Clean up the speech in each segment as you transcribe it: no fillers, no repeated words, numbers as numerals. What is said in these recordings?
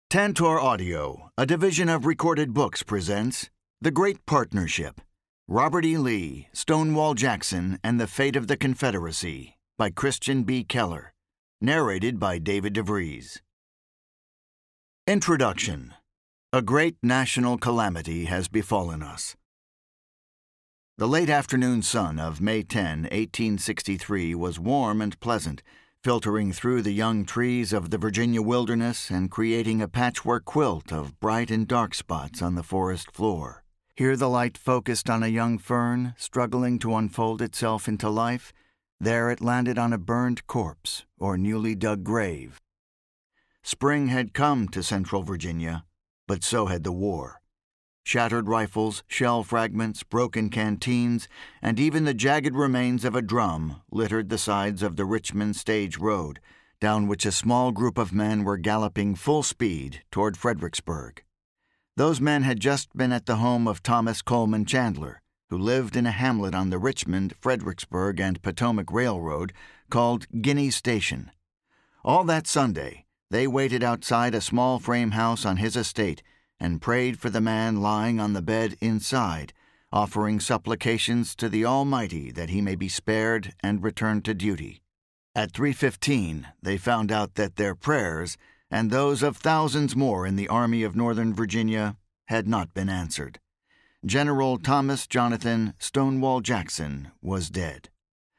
Tantor Audio, a division of Recorded Books, presents The Great Partnership, Robert E. Lee, Stonewall Jackson, and the Fate of the Confederacy, by Christian B. Keller. Narrated by David Vries. Introduction. A great national calamity has befallen us. The late afternoon sun of May 10, 1863 was warm and pleasant, filtering through the young trees of the Virginia wilderness and creating a patchwork quilt of bright and dark spots on the forest floor. Here the light focused on a young fern struggling to unfold itself into life. There it landed on a burned corpse or newly dug grave. Spring had come to central Virginia, but so had the war. Shattered rifles, shell fragments, broken canteens, and even the jagged remains of a drum littered the sides of the Richmond Stage Road, down which a small group of men were galloping full speed toward Fredericksburg. Those men had just been at the home of Thomas Coleman Chandler, who lived in a hamlet on the Richmond, Fredericksburg, and Potomac Railroad called Guinea Station. All that Sunday, they waited outside a small frame house on his estate and prayed for the man lying on the bed inside, offering supplications to the Almighty that he may be spared and returned to duty. At 3:15, they found out that their prayers, and those of thousands more in the Army of Northern Virginia, had not been answered. General Thomas Jonathan Stonewall Jackson was dead.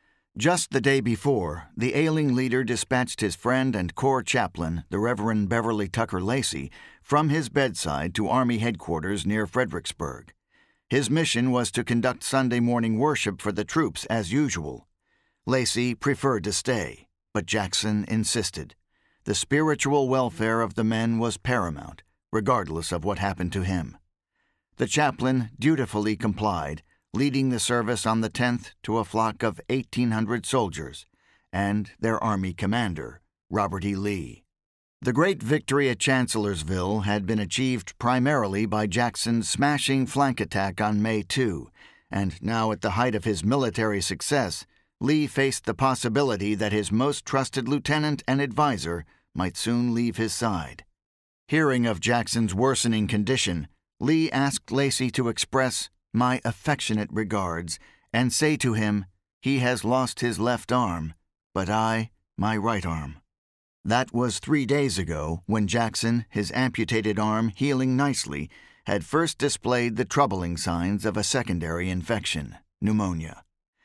Just the day before, the ailing leader dispatched his friend and corps chaplain, the Reverend Beverly Tucker Lacey, from his bedside to Army headquarters near Fredericksburg. His mission was to conduct Sunday morning worship for the troops as usual. Lacey preferred to stay, but Jackson insisted. The spiritual welfare of the men was paramount, regardless of what happened to him. The chaplain dutifully complied, leading the service on the 10th to a flock of 1,800 soldiers, and their Army commander, Robert E. Lee. The great victory at Chancellorsville had been achieved primarily by Jackson's smashing flank attack on May 2, and now at the height of his military success, Lee faced the possibility that his most trusted lieutenant and advisor might soon leave his side. Hearing of Jackson's worsening condition, Lee asked Lacey to express "my affectionate regards," and say to him, "He has lost his left arm, but I, my right arm." That was 3 days ago, when Jackson, his amputated arm healing nicely, had first displayed the troubling signs of a secondary infection, pneumonia.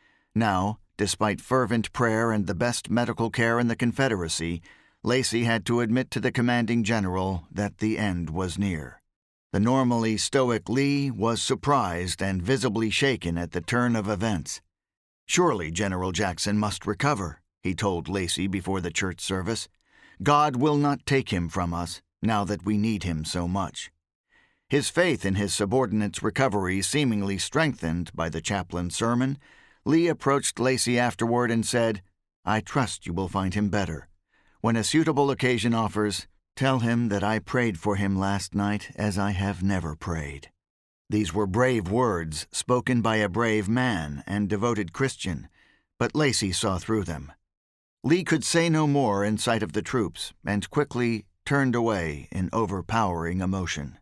Now, despite fervent prayer and the best medical care in the Confederacy, Lacey had to admit to the commanding general that the end was near. The normally stoic Lee was surprised and visibly shaken at the turn of events. "Surely General Jackson must recover," he told Lacey before the church service. "God will not take him from us, now that we need him so much." His faith in his subordinate's recovery seemingly strengthened by the chaplain's sermon, Lee approached Lacey afterward and said, "I trust you will find him better. When a suitable occasion offers, tell him that I prayed for him last night as I have never prayed." These were brave words spoken by a brave man and devoted Christian, but Lacey saw through them. Lee could say no more in sight of the troops and quickly turned away in overpowering emotion.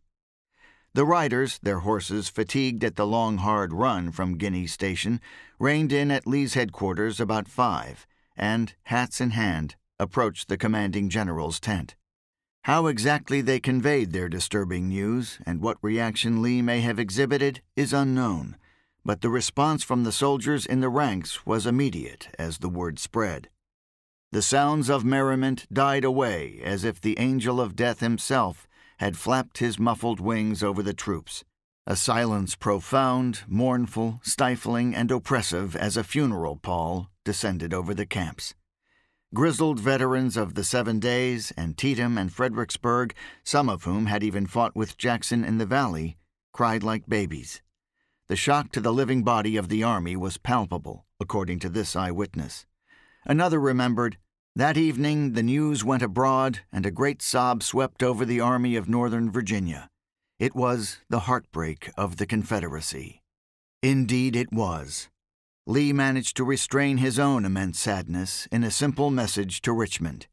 The riders, their horses fatigued at the long, hard run from Guinea Station, reined in at Lee's headquarters about 5 and, hats in hand, approached the commanding general's tent. How exactly they conveyed their disturbing news and what reaction Lee may have exhibited is unknown, but the response from the soldiers in the ranks was immediate as the word spread. The sounds of merriment died away as if the angel of death himself had flapped his muffled wings over the troops. A silence profound, mournful, stifling, and oppressive as a funeral pall descended over the camps. Grizzled veterans of the 7 Days, Antietam, and Fredericksburg, some of whom had even fought with Jackson in the valley, cried like babies. The shock to the living body of the Army was palpable, according to this eyewitness. Another remembered, "That evening the news went abroad and a great sob swept over the Army of Northern Virginia. It was the heartbreak of the Confederacy." Indeed it was. Lee managed to restrain his own immense sadness in a simple message to Richmond.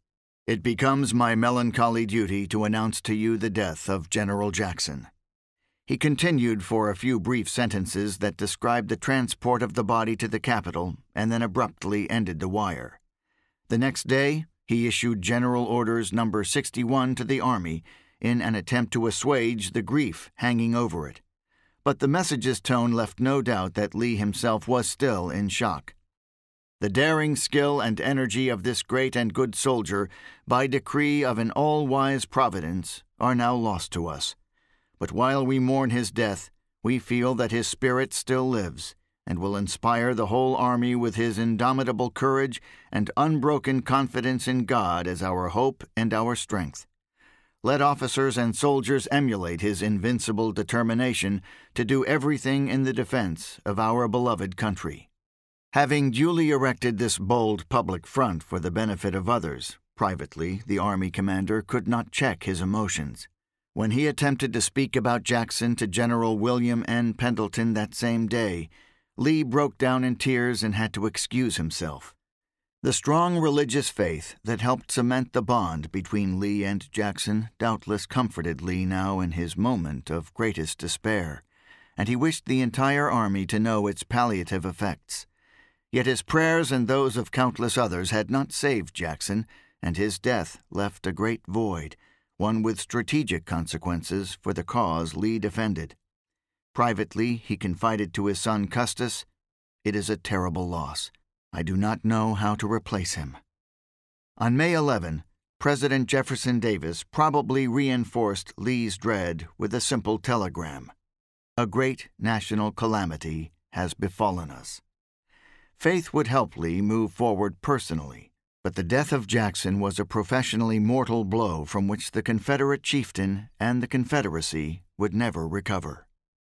It becomes my melancholy duty to announce to you the death of General Jackson. He continued for a few brief sentences that described the transport of the body to the capital and then abruptly ended the wire. The next day, he issued General Orders No. 61 to the Army in an attempt to assuage the grief hanging over it. But the message's tone left no doubt that Lee himself was still in shock. The daring skill and energy of this great and good soldier, by decree of an all-wise Providence, are now lost to us. But while we mourn his death, we feel that his spirit still lives, and will inspire the whole army with his indomitable courage and unbroken confidence in God as our hope and our strength. Let officers and soldiers emulate his invincible determination to do everything in the defense of our beloved country. Having duly erected this bold public front for the benefit of others, privately, the Army commander could not check his emotions. When he attempted to speak about Jackson to General William N. Pendleton that same day, Lee broke down in tears and had to excuse himself. The strong religious faith that helped cement the bond between Lee and Jackson doubtless comforted Lee now in his moment of greatest despair, and he wished the entire army to know its palliative effects. Yet his prayers and those of countless others had not saved Jackson, and his death left a great void, one with strategic consequences for the cause Lee defended. Privately, he confided to his son Custis, "It is a terrible loss. I do not know how to replace him." On May 11, President Jefferson Davis probably reinforced Lee's dread with a simple telegram: "A great national calamity has befallen us." Faith would help Lee move forward personally, but the death of Jackson was a professionally mortal blow from which the Confederate chieftain and the Confederacy would never recover.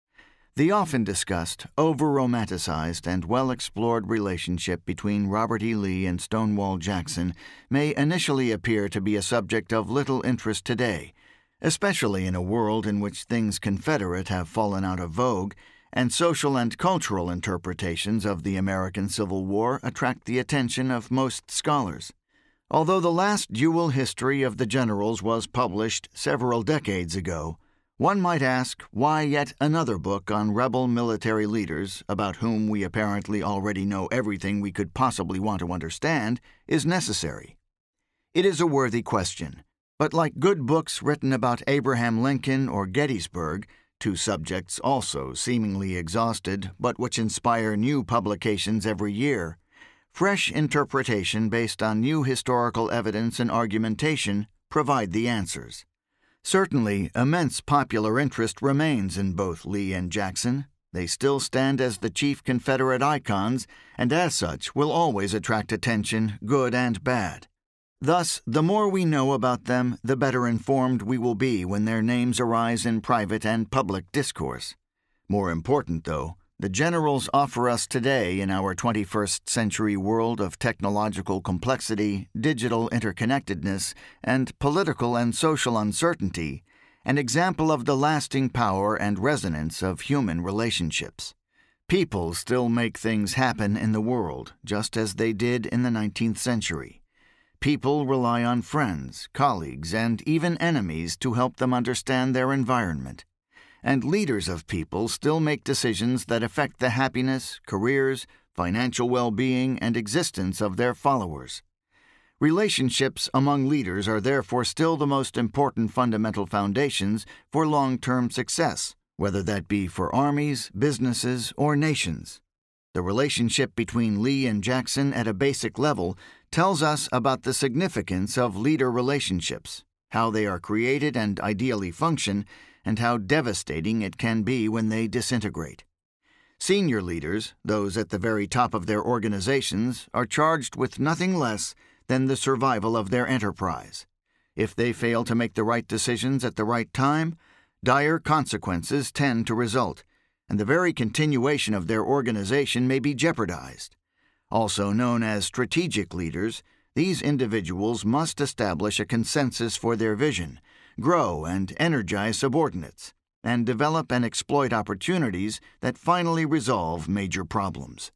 The often discussed, over-romanticized, and well-explored relationship between Robert E. Lee and Stonewall Jackson may initially appear to be a subject of little interest today, especially in a world in which things Confederate have fallen out of vogue, and social and cultural interpretations of the American Civil War attract the attention of most scholars. Although the last dual history of the generals was published several decades ago, one might ask why yet another book on rebel military leaders, about whom we apparently already know everything we could possibly want to understand, is necessary. It is a worthy question, but like good books written about Abraham Lincoln or Gettysburg, two subjects also seemingly exhausted, but which inspire new publications every year, fresh interpretation based on new historical evidence and argumentation provide the answers. Certainly, immense popular interest remains in both Lee and Jackson. They still stand as the chief Confederate icons, and as such will always attract attention, good and bad. Thus, the more we know about them, the better informed we will be when their names arise in private and public discourse. More important, though, the generals offer us today in our 21st century world of technological complexity, digital interconnectedness, and political and social uncertainty, an example of the lasting power and resonance of human relationships. People still make things happen in the world, just as they did in the 19th century. People rely on friends, colleagues, and even enemies to help them understand their environment. And leaders of people still make decisions that affect the happiness, careers, financial well-being, and existence of their followers. Relationships among leaders are therefore still the most important fundamental foundations for long-term success, whether that be for armies, businesses, or nations. The relationship between Lee and Jackson at a basic level tells us about the significance of leader relationships, how they are created and ideally function, and how devastating it can be when they disintegrate. Senior leaders, those at the very top of their organizations, are charged with nothing less than the survival of their enterprise. If they fail to make the right decisions at the right time, dire consequences tend to result, and the very continuation of their organization may be jeopardized. Also known as strategic leaders, these individuals must establish a consensus for their vision, grow and energize subordinates, and develop and exploit opportunities that finally resolve major problems.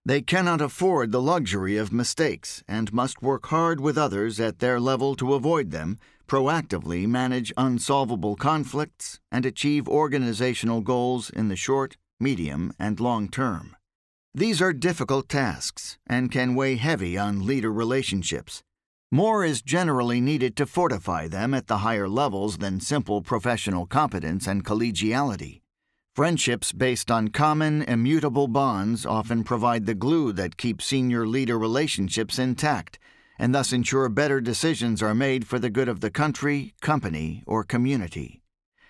They cannot afford the luxury of mistakes and must work hard with others at their level to avoid them, proactively manage unsolvable conflicts, and achieve organizational goals in the short, medium, and long term. These are difficult tasks and can weigh heavy on leader relationships. More is generally needed to fortify them at the higher levels than simple professional competence and collegiality. Friendships based on common, immutable bonds often provide the glue that keeps senior leader relationships intact, and thus ensure better decisions are made for the good of the country, company, or community.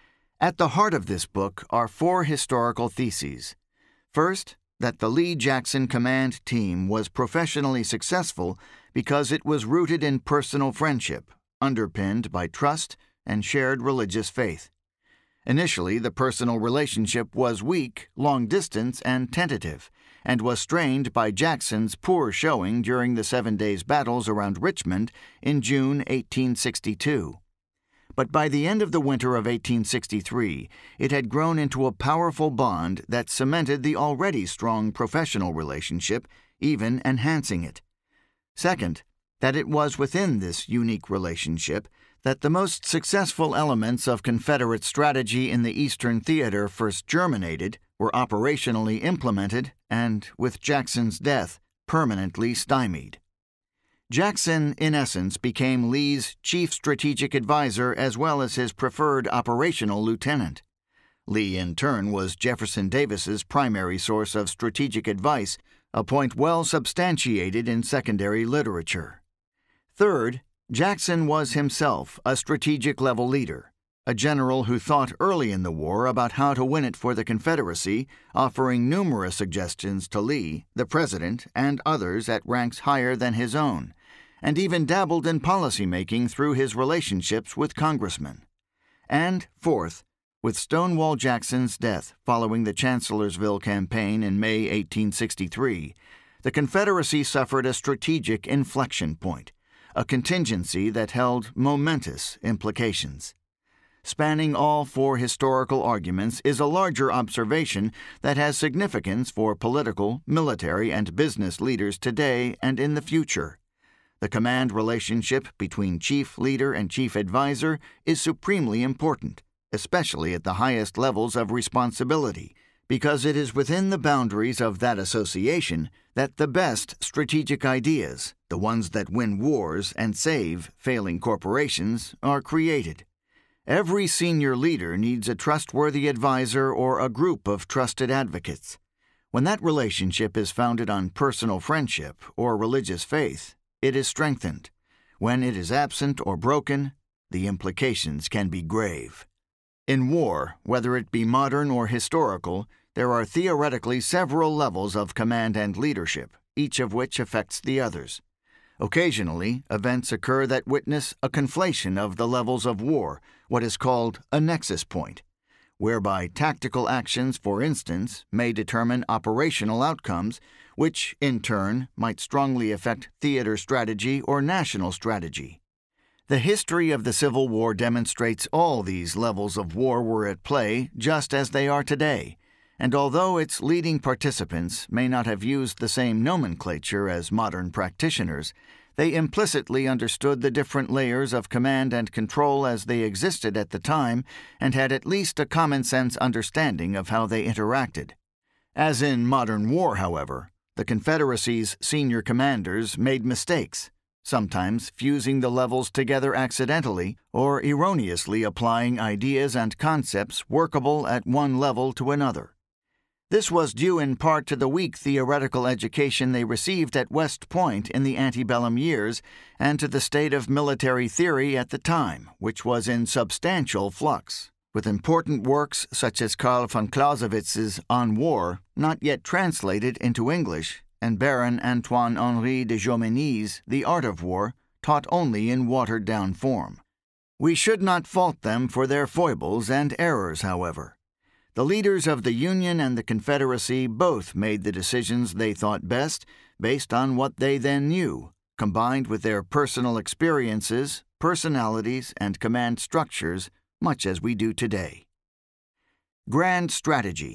At the heart of this book are 4 historical theses. First, that the Lee-Jackson command team was professionally successful because it was rooted in personal friendship, underpinned by trust and shared religious faith. Initially, the personal relationship was weak, long-distance, and tentative, and was strained by Jackson's poor showing during the 7 days' battles around Richmond in June 1862. But by the end of the winter of 1863, it had grown into a powerful bond that cemented the already strong professional relationship, even enhancing it. Second, that it was within this unique relationship that the most successful elements of Confederate strategy in the Eastern Theater first germinated, were operationally implemented, and, with Jackson's death, permanently stymied. Jackson, in essence, became Lee's chief strategic advisor as well as his preferred operational lieutenant. Lee, in turn, was Jefferson Davis's primary source of strategic advice, a point well substantiated in secondary literature. Third, Jackson was himself a strategic-level leader, a general who thought early in the war about how to win it for the Confederacy, offering numerous suggestions to Lee, the president, and others at ranks higher than his own, and even dabbled in policymaking through his relationships with congressmen. And fourth, with Stonewall Jackson's death following the Chancellorsville campaign in May 1863, the Confederacy suffered a strategic inflection point, a contingency that held momentous implications. Spanning all 4 historical arguments is a larger observation that has significance for political, military, and business leaders today and in the future. The command relationship between chief leader and chief advisor is supremely important, especially at the highest levels of responsibility, because it is within the boundaries of that association that the best strategic ideas, the ones that win wars and save failing corporations, are created. Every senior leader needs a trustworthy advisor or a group of trusted advocates. When that relationship is founded on personal friendship or religious faith, it is strengthened. When it is absent or broken, the implications can be grave. In war, whether it be modern or historical, there are theoretically several levels of command and leadership, each of which affects the others. Occasionally, events occur that witness a conflation of the levels of war, what is called a nexus point, whereby tactical actions, for instance, may determine operational outcomes, which, in turn, might strongly affect theater strategy or national strategy. The history of the Civil War demonstrates all these levels of war were at play just as they are today, and although its leading participants may not have used the same nomenclature as modern practitioners, they implicitly understood the different layers of command and control as they existed at the time and had at least a common-sense understanding of how they interacted. As in modern war, however, the Confederacy's senior commanders made mistakes, sometimes fusing the levels together accidentally or erroneously applying ideas and concepts workable at one level to another. This was due in part to the weak theoretical education they received at West Point in the antebellum years and to the state of military theory at the time, which was in substantial flux, with important works such as Karl von Clausewitz's On War not yet translated into English, and Baron Antoine-Henri de Jomini's The Art of War taught only in watered-down form. We should not fault them for their foibles and errors, however. The leaders of the Union and the Confederacy both made the decisions they thought best based on what they then knew, combined with their personal experiences, personalities, and command structures, much as we do today. Grand strategy.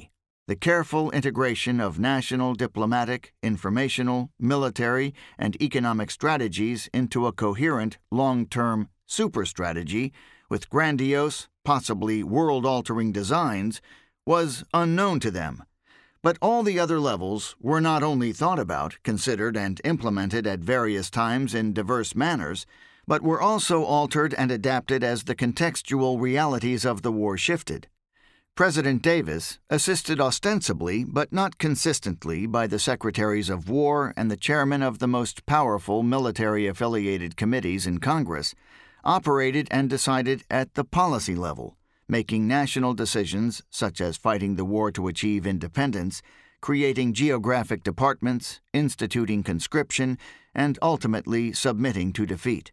the careful integration of national diplomatic, informational, military, and economic strategies into a coherent, long-term super-strategy with grandiose, possibly world-altering designs was unknown to them. But all the other levels were not only thought about, considered, and implemented at various times in diverse manners, but were also altered and adapted as the contextual realities of the war shifted. President Davis, assisted ostensibly but not consistently by the Secretaries of War and the chairmen of the most powerful military-affiliated committees in Congress, operated and decided at the policy level, making national decisions such as fighting the war to achieve independence, creating geographic departments, instituting conscription, and ultimately submitting to defeat.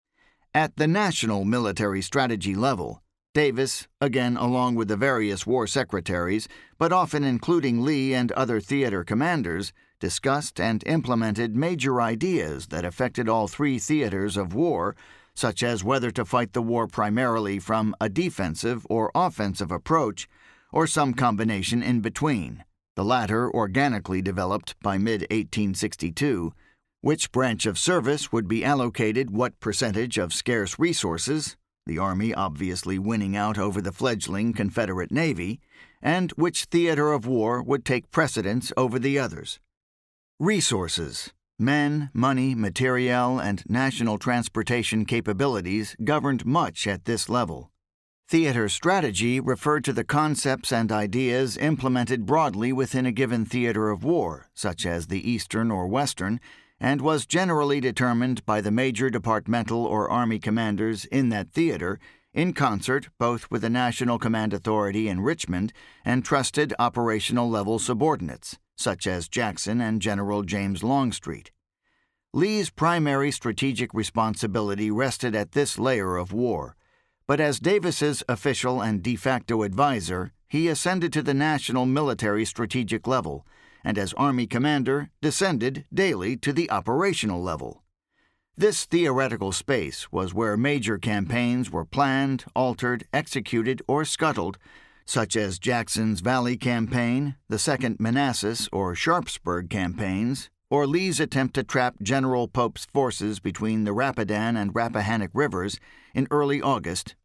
At the national military strategy level, Davis, again along with the various war secretaries, but often including Lee and other theater commanders, discussed and implemented major ideas that affected all three theaters of war, such as whether to fight the war primarily from a defensive or offensive approach, or some combination in between, the latter organically developed by mid-1862, which branch of service would be allocated what percentage of scarce resources, the Army obviously winning out over the fledgling Confederate Navy, and which theater of war would take precedence over the others. Resources, men, money, materiel, and national transportation capabilities governed much at this level. Theater strategy referred to the concepts and ideas implemented broadly within a given theater of war, such as the Eastern or Western, and was generally determined by the major departmental or Army commanders in that theater, in concert both with the National Command Authority in Richmond and trusted operational-level subordinates, such as Jackson and General James Longstreet. Lee's primary strategic responsibility rested at this layer of war, but as Davis's official and de facto advisor, he ascended to the national military strategic level, and as Army commander descended daily to the operational level. This theoretical space was where major campaigns were planned, altered, executed, or scuttled, such as Jackson's Valley Campaign, the Second Manassas or Sharpsburg campaigns, or Lee's attempt to trap General Pope's forces between the Rapidan and Rappahannock rivers in early August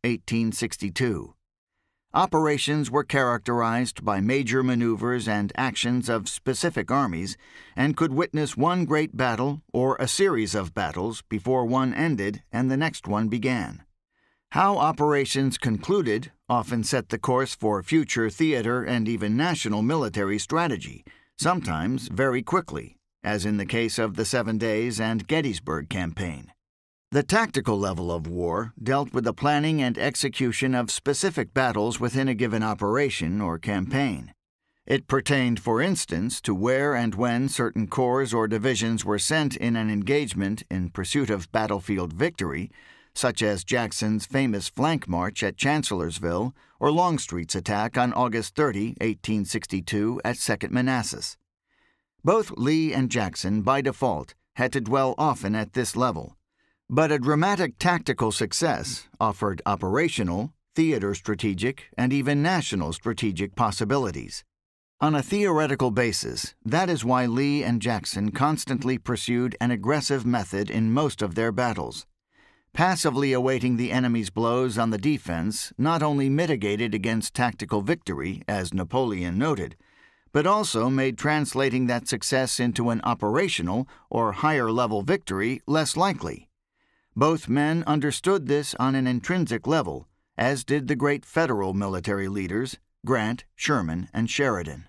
1862. Operations were characterized by major maneuvers and actions of specific armies and could witness one great battle or a series of battles before one ended and the next one began. How operations concluded often set the course for future theater and even national military strategy, sometimes very quickly, as in the case of the 7 Days and Gettysburg campaign. The tactical level of war dealt with the planning and execution of specific battles within a given operation or campaign. It pertained, for instance, to where and when certain corps or divisions were sent in an engagement in pursuit of battlefield victory, such as Jackson's famous flank march at Chancellorsville or Longstreet's attack on August 30, 1862, at Second Manassas. Both Lee and Jackson, by default, had to dwell often at this level. But a dramatic tactical success offered operational, theater strategic, and even national strategic possibilities. On a theoretical basis, that is why Lee and Jackson constantly pursued an aggressive method in most of their battles. Passively awaiting the enemy's blows on the defense not only mitigated against tactical victory, as Napoleon noted, but also made translating that success into an operational or higher-level victory less likely. Both men understood this on an intrinsic level, as did the great Federal military leaders, Grant, Sherman, and Sheridan.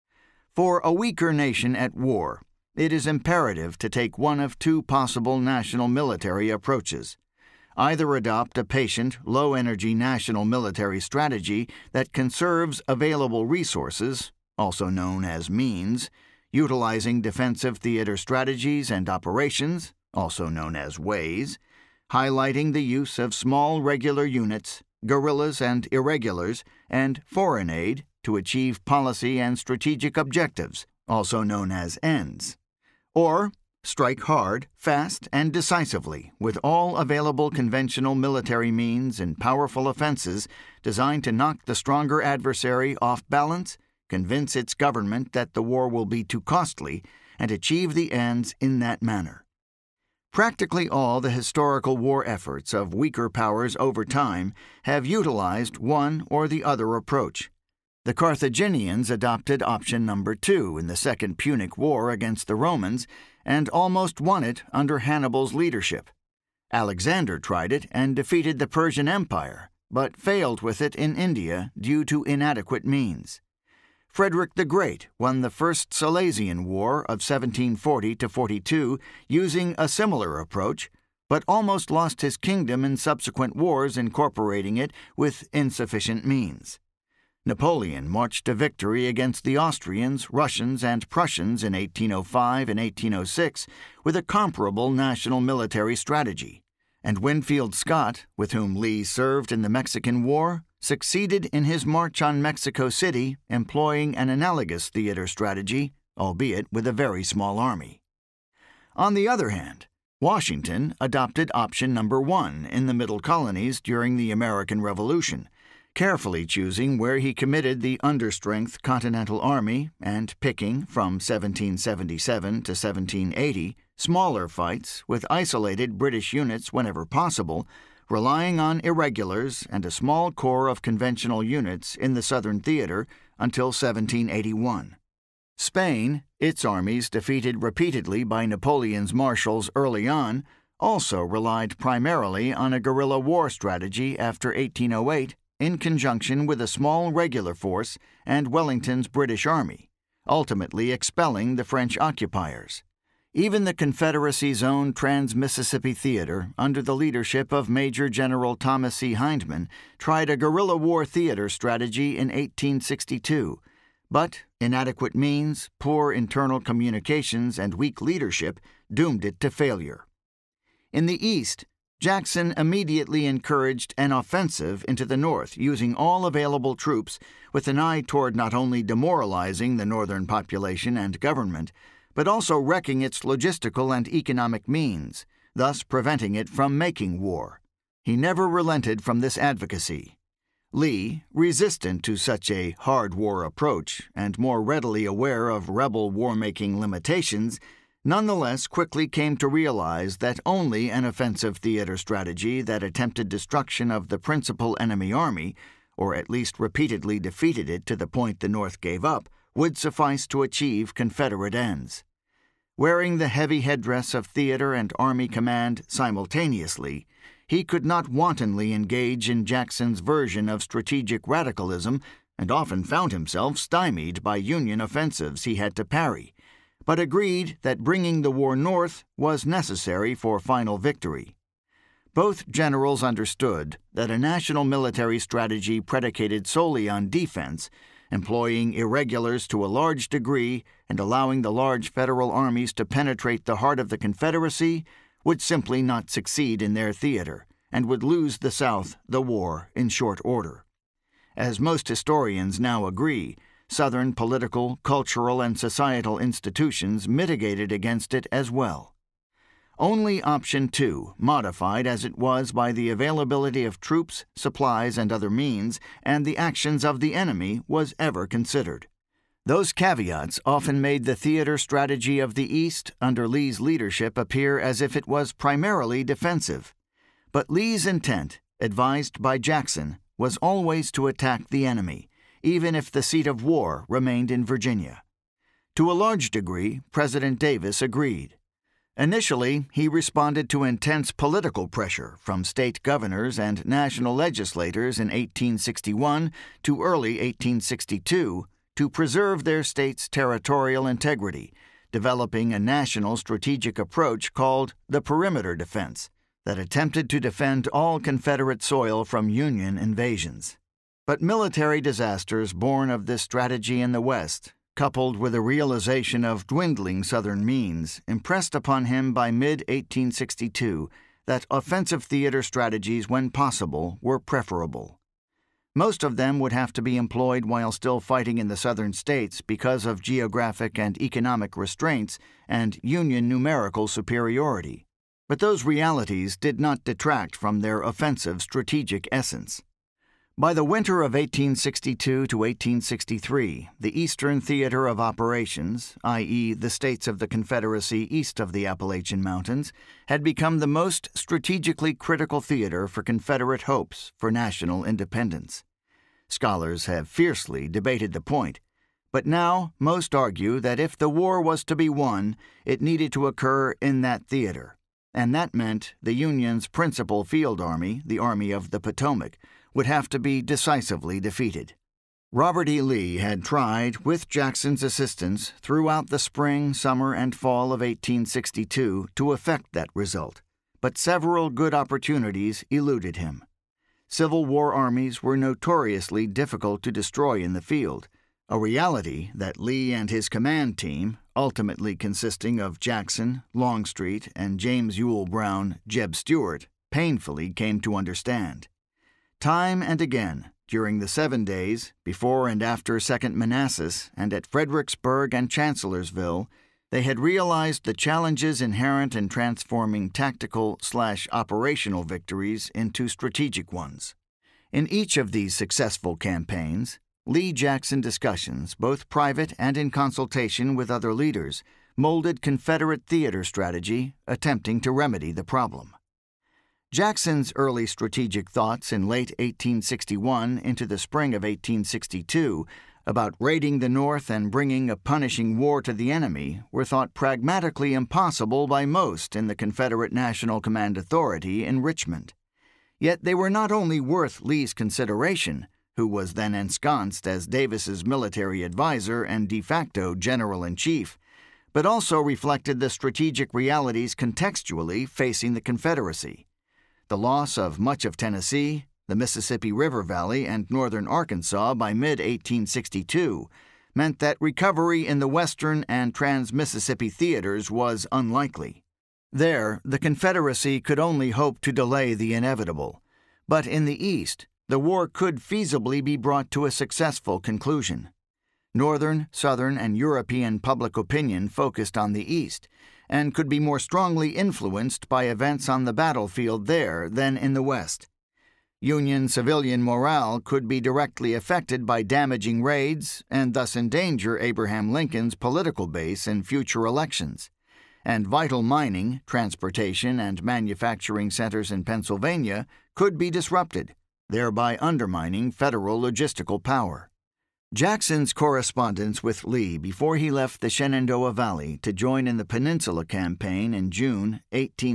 For a weaker nation at war, it is imperative to take one of two possible national military approaches. Either adopt a patient, low-energy national military strategy that conserves available resources, also known as means, utilizing defensive theater strategies and operations, also known as ways, highlighting the use of small regular units, guerrillas and irregulars, and foreign aid to achieve policy and strategic objectives, also known as ends. Or strike hard, fast, and decisively with all available conventional military means in powerful offenses designed to knock the stronger adversary off balance, convince its government that the war will be too costly, and achieve the ends in that manner. Practically all the historical war efforts of weaker powers over time have utilized one or the other approach. The Carthaginians adopted option number 2 in the Second Punic War against the Romans and almost won it under Hannibal's leadership. Alexander tried it and defeated the Persian Empire, but failed with it in India due to inadequate means. Frederick the Great won the First Silesian War of 1740–42 using a similar approach, but almost lost his kingdom in subsequent wars incorporating it with insufficient means. Napoleon marched to victory against the Austrians, Russians, and Prussians in 1805 and 1806 with a comparable national military strategy, and Winfield Scott, with whom Lee served in the Mexican War, succeeded in his march on Mexico City employing an analogous theater strategy, albeit with a very small army. On the other hand, Washington adopted option number 1 in the Middle Colonies during the American Revolution, carefully choosing where he committed the understrength Continental Army and picking, from 1777 to 1780, smaller fights with isolated British units whenever possible, relying on irregulars and a small corps of conventional units in the Southern Theater until 1781. Spain, its armies defeated repeatedly by Napoleon's marshals early on, also relied primarily on a guerrilla war strategy after 1808 in conjunction with a small regular force and Wellington's British Army, ultimately expelling the French occupiers. Even the Confederacy's own Trans-Mississippi Theater, under the leadership of Major General Thomas C. Hindman, tried a guerrilla war theater strategy in 1862, but inadequate means, poor internal communications, and weak leadership doomed it to failure. In the East, Jackson immediately encouraged an offensive into the North using all available troops with an eye toward not only demoralizing the Northern population and government, but also wrecking its logistical and economic means, thus preventing it from making war. He never relented from this advocacy. Lee, resistant to such a hard war approach and more readily aware of rebel war-making limitations, nonetheless quickly came to realize that only an offensive theater strategy that attempted destruction of the principal enemy army, or at least repeatedly defeated it to the point the North gave up, would suffice to achieve Confederate ends. Wearing the heavy headdress of theater and army command simultaneously, he could not wantonly engage in Jackson's version of strategic radicalism and often found himself stymied by Union offensives he had to parry, but agreed that bringing the war north was necessary for final victory. Both generals understood that a national military strategy predicated solely on defense, employing irregulars to a large degree and allowing the large federal armies to penetrate the heart of the Confederacy, would simply not succeed in their theater and would lose the South the war in short order. As most historians now agree, Southern political, cultural, and societal institutions mitigated against it as well. Only option 2, modified as it was by the availability of troops, supplies, and other means, and the actions of the enemy, was ever considered. Those caveats often made the theater strategy of the East under Lee's leadership appear as if it was primarily defensive. But Lee's intent, advised by Jackson, was always to attack the enemy, even if the seat of war remained in Virginia. To a large degree, President Davis agreed. Initially, he responded to intense political pressure from state governors and national legislators in 1861 to early 1862 to preserve their state's territorial integrity, developing a national strategic approach called the perimeter defense that attempted to defend all Confederate soil from Union invasions. But military disasters born of this strategy in the West, coupled with a realization of dwindling Southern means, impressed upon him by mid-1862 that offensive theater strategies, when possible, were preferable. Most of them would have to be employed while still fighting in the Southern states because of geographic and economic restraints and Union numerical superiority. But those realities did not detract from their offensive strategic essence. By the winter of 1862 to 1863, the Eastern Theater of Operations, i.e., the states of the Confederacy east of the Appalachian Mountains, had become the most strategically critical theater for Confederate hopes for national independence. Scholars have fiercely debated the point, but now most argue that if the war was to be won, it needed to occur in that theater, and that meant the Union's principal field army, the Army of the Potomac, would have to be decisively defeated. Robert E. Lee had tried, with Jackson's assistance, throughout the spring, summer, and fall of 1862 to effect that result, but several good opportunities eluded him. Civil War armies were notoriously difficult to destroy in the field, a reality that Lee and his command team, ultimately consisting of Jackson, Longstreet, and James Ewell Brown, Jeb Stuart, painfully came to understand. Time and again, during the 7 days, before and after Second Manassas, and at Fredericksburg and Chancellorsville, they had realized the challenges inherent in transforming tactical/operational victories into strategic ones. In each of these successful campaigns, Lee-Jackson discussions, both private and in consultation with other leaders, molded Confederate theater strategy, attempting to remedy the problem. Jackson's early strategic thoughts in late 1861 into the spring of 1862 about raiding the North and bringing a punishing war to the enemy were thought pragmatically impossible by most in the Confederate National Command Authority in Richmond. Yet they were not only worth Lee's consideration, who was then ensconced as Davis's military advisor and de facto general-in-chief, but also reflected the strategic realities contextually facing the Confederacy. The loss of much of Tennessee, the Mississippi River Valley, and northern Arkansas by mid-1862 meant that recovery in the Western and Trans-Mississippi theaters was unlikely. There, the Confederacy could only hope to delay the inevitable, but in the East, the war could feasibly be brought to a successful conclusion. Northern, Southern, and European public opinion focused on the East, and could be more strongly influenced by events on the battlefield there than in the West. Union civilian morale could be directly affected by damaging raids and thus endanger Abraham Lincoln's political base in future elections, and vital mining, transportation, and manufacturing centers in Pennsylvania could be disrupted, thereby undermining federal logistical power. Jackson's correspondence with Lee before he left the Shenandoah Valley to join in the Peninsula Campaign in June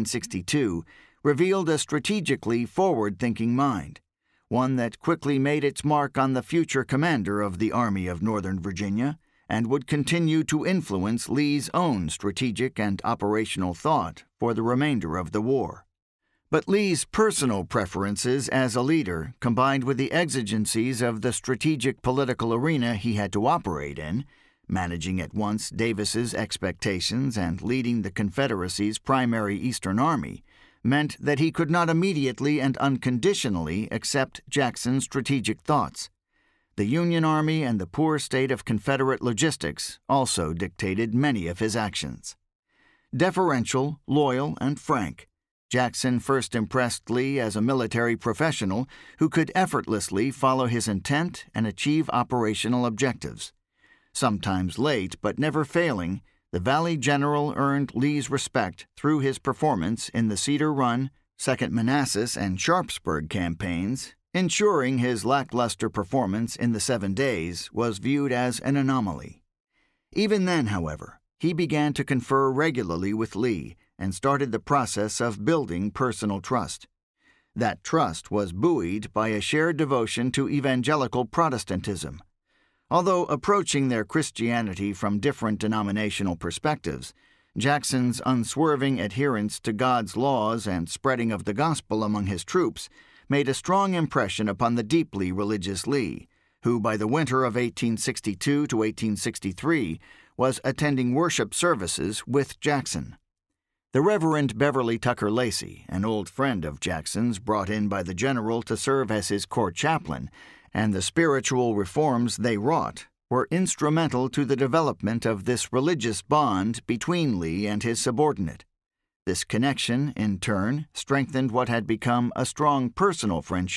1862 revealed a strategically forward-thinking mind, one that quickly made its mark on the future commander of the Army of Northern Virginia and would continue to influence Lee's own strategic and operational thought for the remainder of the war. But Lee's personal preferences as a leader, combined with the exigencies of the strategic political arena he had to operate in, managing at once Davis's expectations and leading the Confederacy's primary Eastern Army, meant that he could not immediately and unconditionally accept Jackson's strategic thoughts. The Union Army and the poor state of Confederate logistics also dictated many of his actions. Deferential, loyal, and frank, Jackson first impressed Lee as a military professional who could effortlessly follow his intent and achieve operational objectives. Sometimes late but never failing, the Valley General earned Lee's respect through his performance in the Cedar Run, Second Manassas, and Sharpsburg campaigns, ensuring his lackluster performance in the 7 days was viewed as an anomaly. Even then, however, he began to confer regularly with Lee and started the process of building personal trust. That trust was buoyed by a shared devotion to evangelical Protestantism. Although approaching their Christianity from different denominational perspectives, Jackson's unswerving adherence to God's laws and spreading of the gospel among his troops made a strong impression upon the deeply religious Lee, who by the winter of 1862 to 1863 was attending worship services with Jackson. The Reverend Beverly Tucker Lacey, an old friend of Jackson's brought in by the general to serve as his court chaplain, and the spiritual reforms they wrought, were instrumental to the development of this religious bond between Lee and his subordinate. This connection, in turn, strengthened what had become a strong personal friendship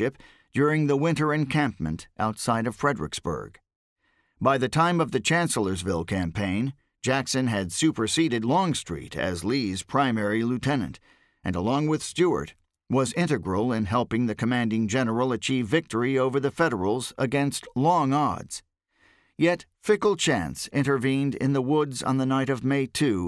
during the winter encampment outside of Fredericksburg. By the time of the Chancellorsville campaign, Jackson had superseded Longstreet as Lee's primary lieutenant, and along with Stuart, was integral in helping the commanding general achieve victory over the Federals against long odds. Yet fickle chance intervened in the woods on the night of May 2,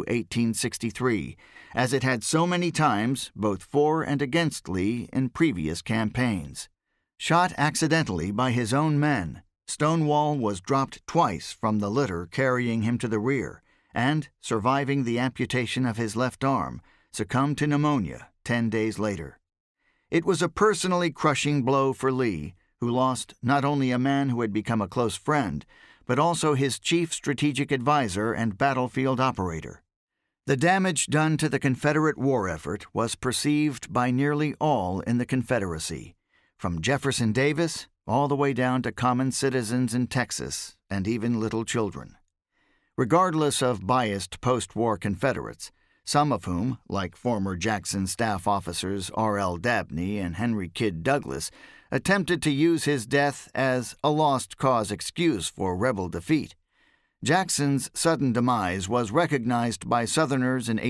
1863, as it had so many times both for and against Lee in previous campaigns. Shot accidentally by his own men, Stonewall was dropped twice from the litter carrying him to the rear, and, surviving the amputation of his left arm, succumbed to pneumonia 10 days later. It was a personally crushing blow for Lee, who lost not only a man who had become a close friend, but also his chief strategic advisor and battlefield operator. The damage done to the Confederate war effort was perceived by nearly all in the Confederacy, from Jefferson Davis all the way down to common citizens in Texas and even little children. Regardless of biased post-war Confederates, some of whom, like former Jackson staff officers R.L. Dabney and Henry Kidd Douglas, attempted to use his death as a lost cause excuse for rebel defeat, Jackson's sudden demise was recognized by Southerners in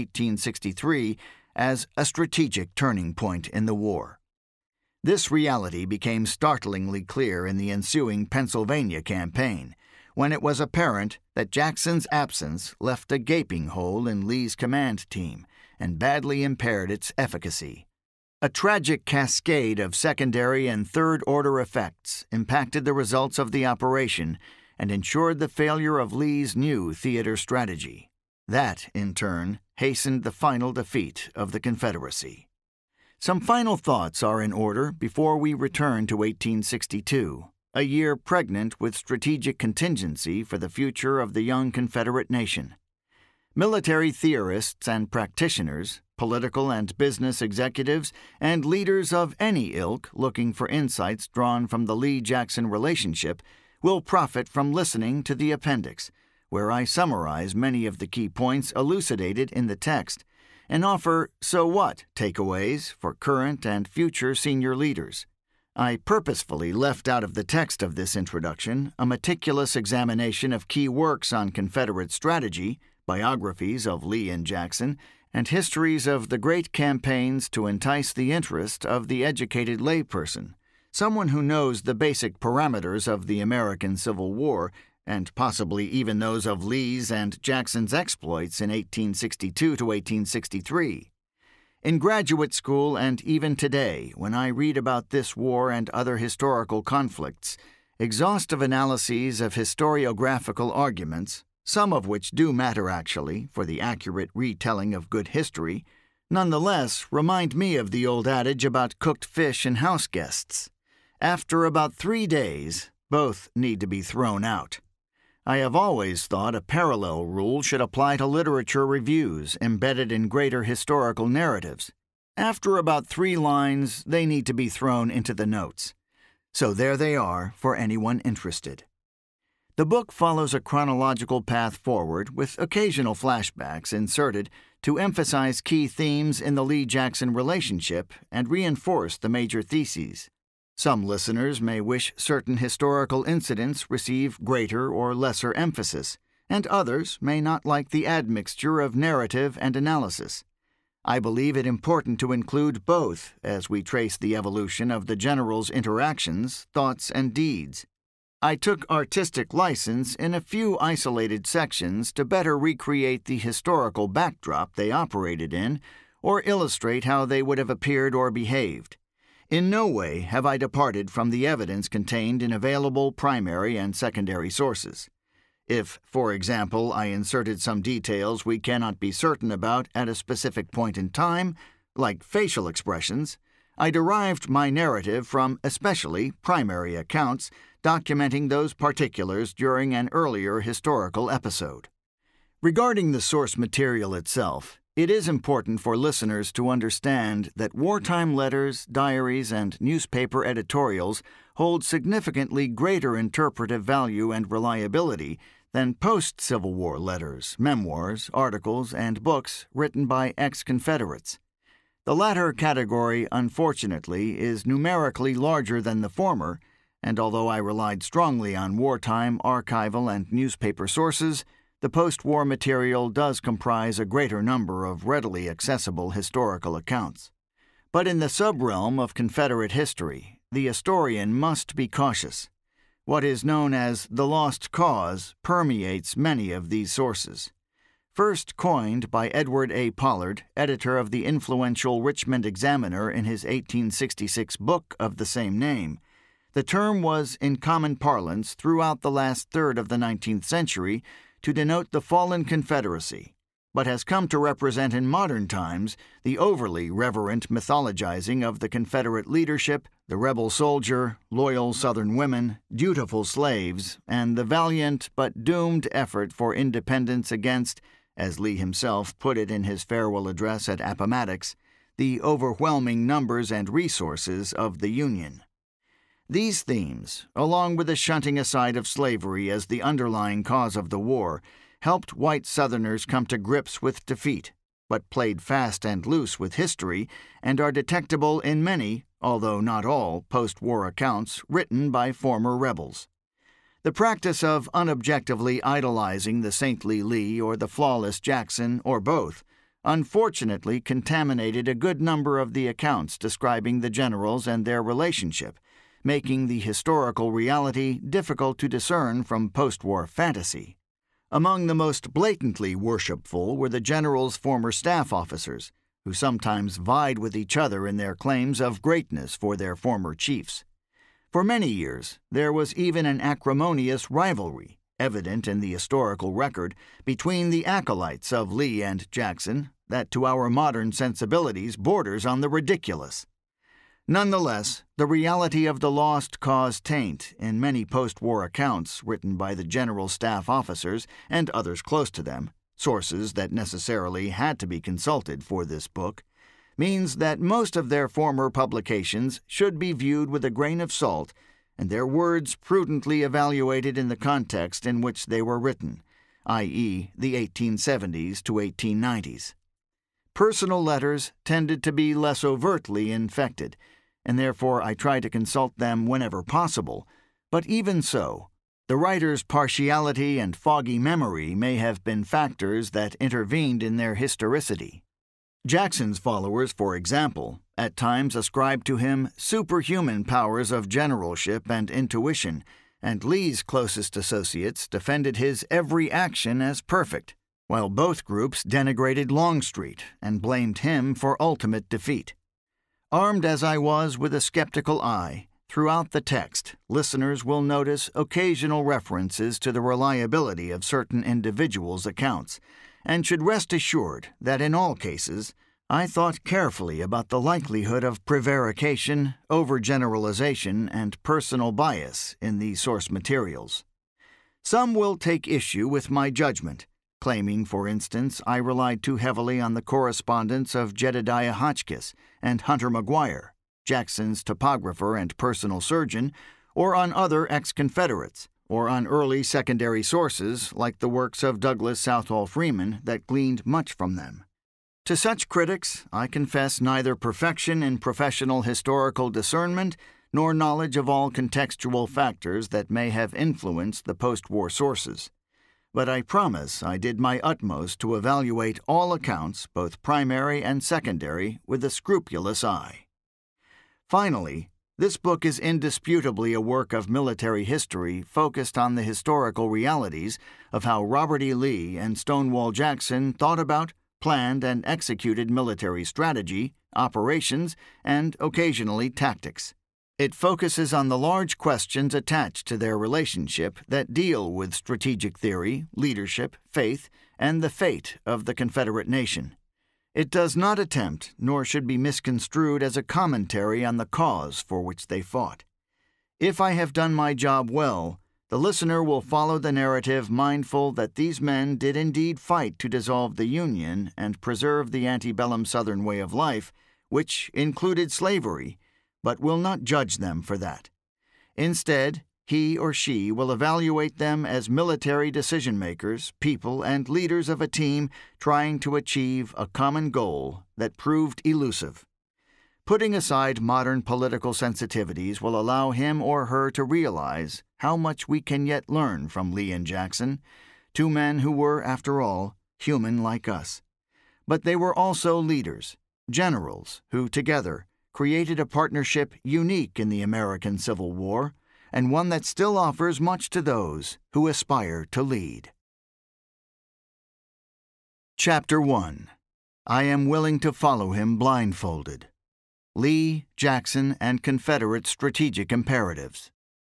1863 as a strategic turning point in the war. This reality became startlingly clear in the ensuing Pennsylvania campaign, when it was apparent that Jackson's absence left a gaping hole in Lee's command team and badly impaired its efficacy. A tragic cascade of secondary and third-order effects impacted the results of the operation and ensured the failure of Lee's new theater strategy. That, in turn, hastened the final defeat of the Confederacy. Some final thoughts are in order before we return to 1862, a year pregnant with strategic contingency for the future of the young Confederate nation. Military theorists and practitioners, political and business executives, and leaders of any ilk looking for insights drawn from the Lee-Jackson relationship will profit from listening to the appendix, where I summarize many of the key points elucidated in the text and offer so what takeaways for current and future senior leaders. I purposefully left out of the text of this introduction a meticulous examination of key works on Confederate strategy, biographies of Lee and Jackson, and histories of the great campaigns to entice the interest of the educated layperson, someone who knows the basic parameters of the American Civil War, and possibly even those of Lee's and Jackson's exploits in 1862 to 1863. In graduate school and even today, when I read about this war and other historical conflicts, exhaustive analyses of historiographical arguments, some of which do matter actually for the accurate retelling of good history, nonetheless remind me of the old adage about cooked fish and house guests. After about 3 days, both need to be thrown out. I have always thought a parallel rule should apply to literature reviews embedded in greater historical narratives. After about 3 lines, they need to be thrown into the notes. So there they are for anyone interested. The book follows a chronological path forward with occasional flashbacks inserted to emphasize key themes in the Lee-Jackson relationship and reinforce the major theses. Some listeners may wish certain historical incidents receive greater or lesser emphasis, and others may not like the admixture of narrative and analysis. I believe it important to include both as we trace the evolution of the general's interactions, thoughts, and deeds. I took artistic license in a few isolated sections to better recreate the historical backdrop they operated in or illustrate how they would have appeared or behaved. In no way have I departed from the evidence contained in available primary and secondary sources. If, for example, I inserted some details we cannot be certain about at a specific point in time, like facial expressions, I derived my narrative from especially primary accounts documenting those particulars during an earlier historical episode. Regarding the source material itself, it is important for listeners to understand that wartime letters, diaries, and newspaper editorials hold significantly greater interpretive value and reliability than post-Civil War letters, memoirs, articles, and books written by ex-Confederates. The latter category, unfortunately, is numerically larger than the former, and although I relied strongly on wartime archival and newspaper sources, the post-war material does comprise a greater number of readily accessible historical accounts. But in the sub-realm of Confederate history, the historian must be cautious. What is known as the lost cause permeates many of these sources. First coined by Edward A. Pollard, editor of the influential Richmond Examiner in his 1866 book of the same name, the term was in common parlance throughout the last third of the 19th century to denote the fallen Confederacy, but has come to represent in modern times the overly reverent mythologizing of the Confederate leadership, the rebel soldier, loyal Southern women, dutiful slaves, and the valiant but doomed effort for independence against, as Lee himself put it in his farewell address at Appomattox, the overwhelming numbers and resources of the Union. These themes, along with the shunting aside of slavery as the underlying cause of the war, helped white Southerners come to grips with defeat, but played fast and loose with history and are detectable in many, although not all, post-war accounts written by former rebels. The practice of unobjectively idolizing the saintly Lee or the flawless Jackson, or both, unfortunately contaminated a good number of the accounts describing the generals and their relationship, making the historical reality difficult to discern from post-war fantasy. Among the most blatantly worshipful were the generals' former staff officers, who sometimes vied with each other in their claims of greatness for their former chiefs. For many years, there was even an acrimonious rivalry, evident in the historical record, between the acolytes of Lee and Jackson that to our modern sensibilities borders on the ridiculous. Nonetheless, the reality of the lost cause taint in many post-war accounts written by the general staff officers and others close to them, sources that necessarily had to be consulted for this book, means that most of their former publications should be viewed with a grain of salt and their words prudently evaluated in the context in which they were written, i.e., the 1870s to 1890s. Personal letters tended to be less overtly infected, and therefore I try to consult them whenever possible, but even so, the writer's partiality and foggy memory may have been factors that intervened in their historicity. Jackson's followers, for example, at times ascribed to him superhuman powers of generalship and intuition, and Lee's closest associates defended his every action as perfect, while both groups denigrated Longstreet and blamed him for ultimate defeat. Armed as I was with a skeptical eye, throughout the text, listeners will notice occasional references to the reliability of certain individuals' accounts, and should rest assured that in all cases, I thought carefully about the likelihood of prevarication, overgeneralization, and personal bias in these source materials. Some will take issue with my judgment, claiming, for instance, I relied too heavily on the correspondence of Jedediah Hotchkiss and Hunter McGuire, Jackson's topographer and personal surgeon, or on other ex-Confederates, or on early secondary sources like the works of Douglas Southall Freeman that gleaned much from them. To such critics, I confess neither perfection in professional historical discernment nor knowledge of all contextual factors that may have influenced the post-war sources. But I promise I did my utmost to evaluate all accounts, both primary and secondary, with a scrupulous eye. Finally, this book is indisputably a work of military history focused on the historical realities of how Robert E. Lee and Stonewall Jackson thought about, planned, and executed military strategy, operations, and occasionally tactics. It focuses on the large questions attached to their relationship that deal with strategic theory, leadership, faith, and the fate of the Confederate nation. It does not attempt, nor should be misconstrued as a commentary on the cause for which they fought. If I have done my job well, the listener will follow the narrative mindful that these men did indeed fight to dissolve the Union and preserve the antebellum Southern way of life, which included slavery, but will not judge them for that. Instead, he or she will evaluate them as military decision-makers, people, and leaders of a team trying to achieve a common goal that that proved elusive. Putting aside modern political sensitivities will allow him or her to realize how much we can yet learn from Lee and Jackson, two men who were, after all, human like us. But they were also leaders, generals, who together created a partnership unique in the American Civil War, and one that still offers much to those who aspire to lead. Chapter 1. I Am Willing to Follow Him Blindfolded. Lee, Jackson, and Confederate Strategic Imperatives.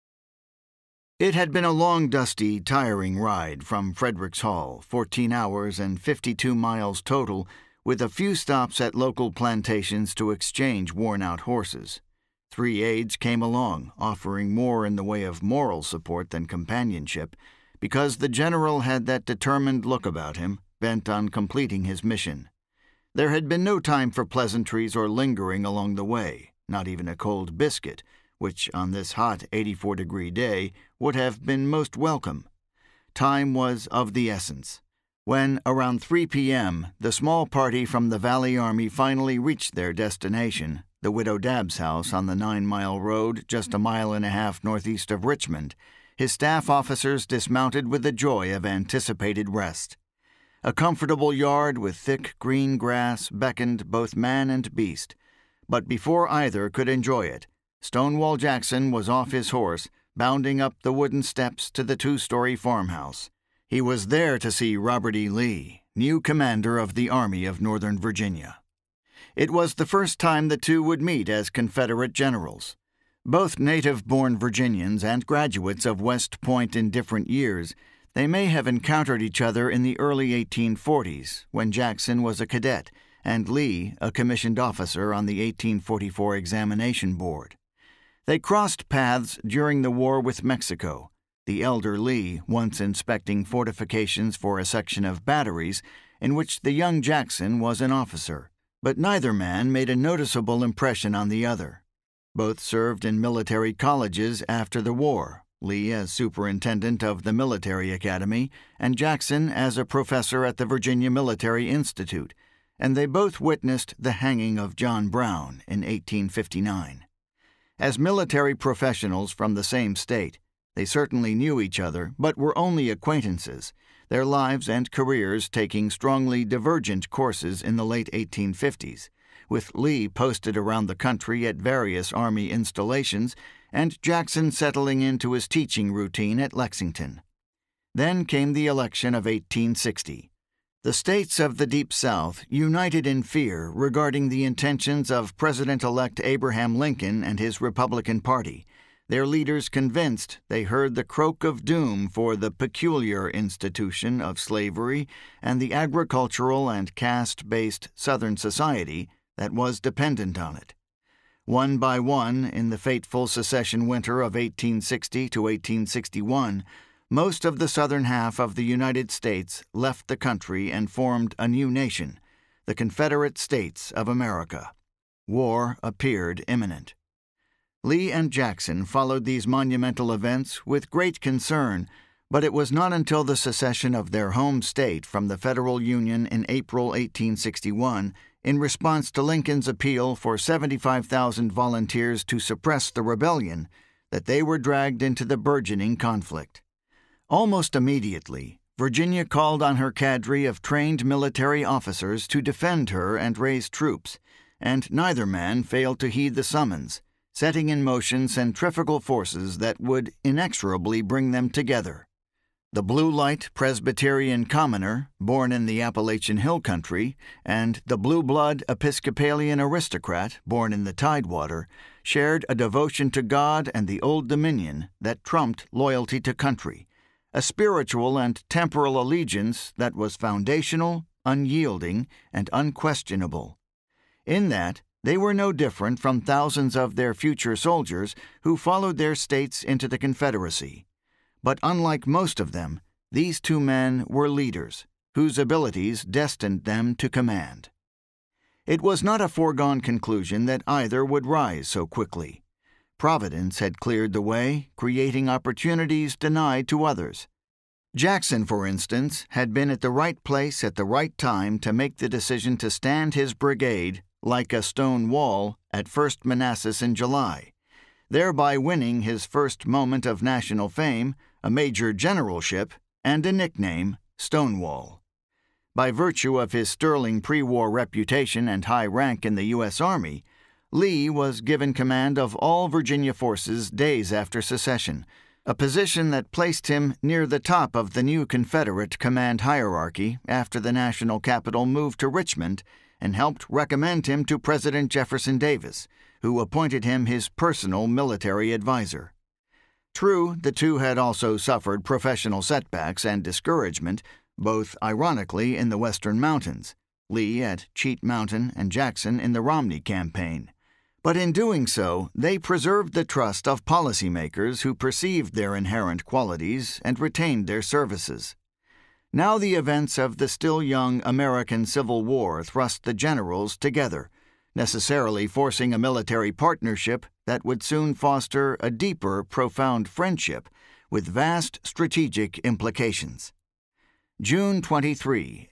It had been a long, dusty, tiring ride from Fredericks Hall, 14 hours and 52 miles total, with a few stops at local plantations to exchange worn-out horses. 3 aides came along, offering more in the way of moral support than companionship, because the general had that determined look about him, bent on completing his mission. There had been no time for pleasantries or lingering along the way, not even a cold biscuit, which on this hot 84-degree day would have been most welcome. Time was of the essence. When, around 3 p.m., the small party from the Valley Army finally reached their destination, the Widow Dabbs' house on the 9-mile road just a mile and a half northeast of Richmond, his staff officers dismounted with the joy of anticipated rest. A comfortable yard with thick green grass beckoned both man and beast, but before either could enjoy it, Stonewall Jackson was off his horse, bounding up the wooden steps to the 2-story farmhouse. He was there to see Robert E. Lee, new commander of the Army of Northern Virginia. It was the first time the two would meet as Confederate generals. Both native-born Virginians and graduates of West Point in different years, they may have encountered each other in the early 1840s, when Jackson was a cadet and Lee a commissioned officer on the 1844 Examination Board. They crossed paths during the war with Mexico, the elder Lee once inspecting fortifications for a section of batteries in which the young Jackson was an officer, but neither man made a noticeable impression on the other. Both served in military colleges after the war, Lee as superintendent of the Military Academy, and Jackson as a professor at the Virginia Military Institute, and they both witnessed the hanging of John Brown in 1859. As military professionals from the same state, they certainly knew each other, but were only acquaintances, their lives and careers taking strongly divergent courses in the late 1850s, with Lee posted around the country at various Army installations and Jackson settling into his teaching routine at Lexington. Then came the election of 1860. The states of the Deep South united in fear regarding the intentions of President-elect Abraham Lincoln and his Republican Party, their leaders convinced they heard the croak of doom for the peculiar institution of slavery and the agricultural and caste-based Southern society that was dependent on it. One by one, in the fateful secession winter of 1860 to 1861, most of the southern half of the United States left the country and formed a new nation, the Confederate States of America. War appeared imminent. Lee and Jackson followed these monumental events with great concern, but it was not until the secession of their home state from the Federal Union in April 1861, in response to Lincoln's appeal for 75,000 volunteers to suppress the rebellion, that they were dragged into the burgeoning conflict. Almost immediately, Virginia called on her cadre of trained military officers to defend her and raise troops, and neither man failed to heed the summons, setting in motion centrifugal forces that would inexorably bring them together. The Blue Light Presbyterian commoner, born in the Appalachian Hill Country, and the Blue Blood Episcopalian aristocrat, born in the Tidewater, shared a devotion to God and the Old Dominion that trumped loyalty to country, a spiritual and temporal allegiance that was foundational, unyielding, and unquestionable. In that, they were no different from thousands of their future soldiers who followed their states into the Confederacy. But unlike most of them, these two men were leaders, whose abilities destined them to command. It was not a foregone conclusion that either would rise so quickly. Providence had cleared the way, creating opportunities denied to others. Jackson, for instance, had been at the right place at the right time to make the decision to stand his brigade, like a stone wall, at 1st Manassas in July, thereby winning his first moment of national fame, a major generalship, and a nickname, Stonewall. By virtue of his sterling pre-war reputation and high rank in the U.S. Army, Lee was given command of all Virginia forces days after secession, a position that placed him near the top of the new Confederate command hierarchy after the national capital moved to Richmond, and helped recommend him to President Jefferson Davis, who appointed him his personal military advisor. True, the two had also suffered professional setbacks and discouragement, both ironically in the Western Mountains, Lee at Cheat Mountain and Jackson in the Romney campaign. But in doing so, they preserved the trust of policymakers who perceived their inherent qualities and retained their services. Now the events of the still young American Civil War thrust the generals together, necessarily forcing a military partnership that would soon foster a deeper, profound friendship with vast strategic implications. June 23,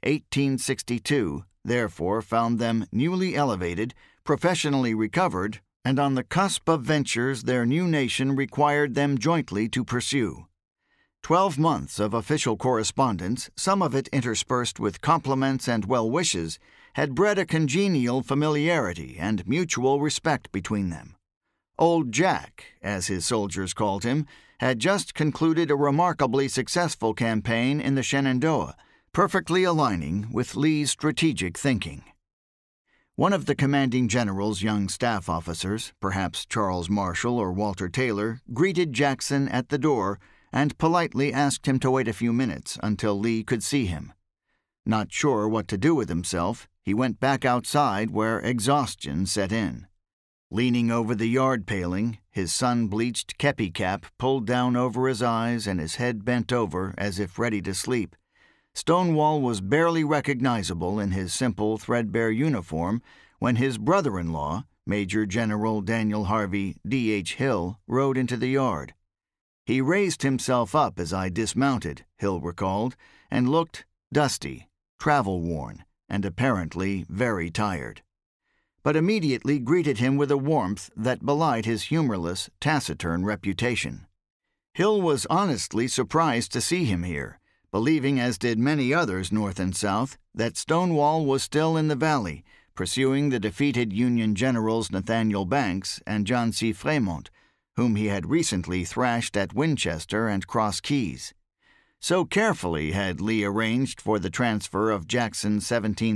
1862, therefore found them newly elevated, professionally recovered, and on the cusp of ventures their new nation required them jointly to pursue. 12 months of official correspondence, some of it interspersed with compliments and well wishes, had bred a congenial familiarity and mutual respect between them. Old Jack, as his soldiers called him, had just concluded a remarkably successful campaign in the Shenandoah, perfectly aligning with Lee's strategic thinking. One of the commanding general's young staff officers, perhaps Charles Marshall or Walter Taylor, greeted Jackson at the door and politely asked him to wait a few minutes until Lee could see him. Not sure what to do with himself, he went back outside where exhaustion set in. Leaning over the yard paling, his sun-bleached kepi cap pulled down over his eyes and his head bent over as if ready to sleep, Stonewall was barely recognizable in his simple, threadbare uniform when his brother-in-law, Major General Daniel Harvey D.H. Hill, rode into the yard. He raised himself up as I dismounted, Hill recalled, and looked dusty, travel-worn, and apparently very tired, but immediately greeted him with a warmth that belied his humorless, taciturn reputation. Hill was honestly surprised to see him here, believing, as did many others north and south, that Stonewall was still in the valley, pursuing the defeated Union generals Nathaniel Banks and John C. Fremont, whom he had recently thrashed at Winchester and Cross Keys. So carefully had Lee arranged for the transfer of Jackson's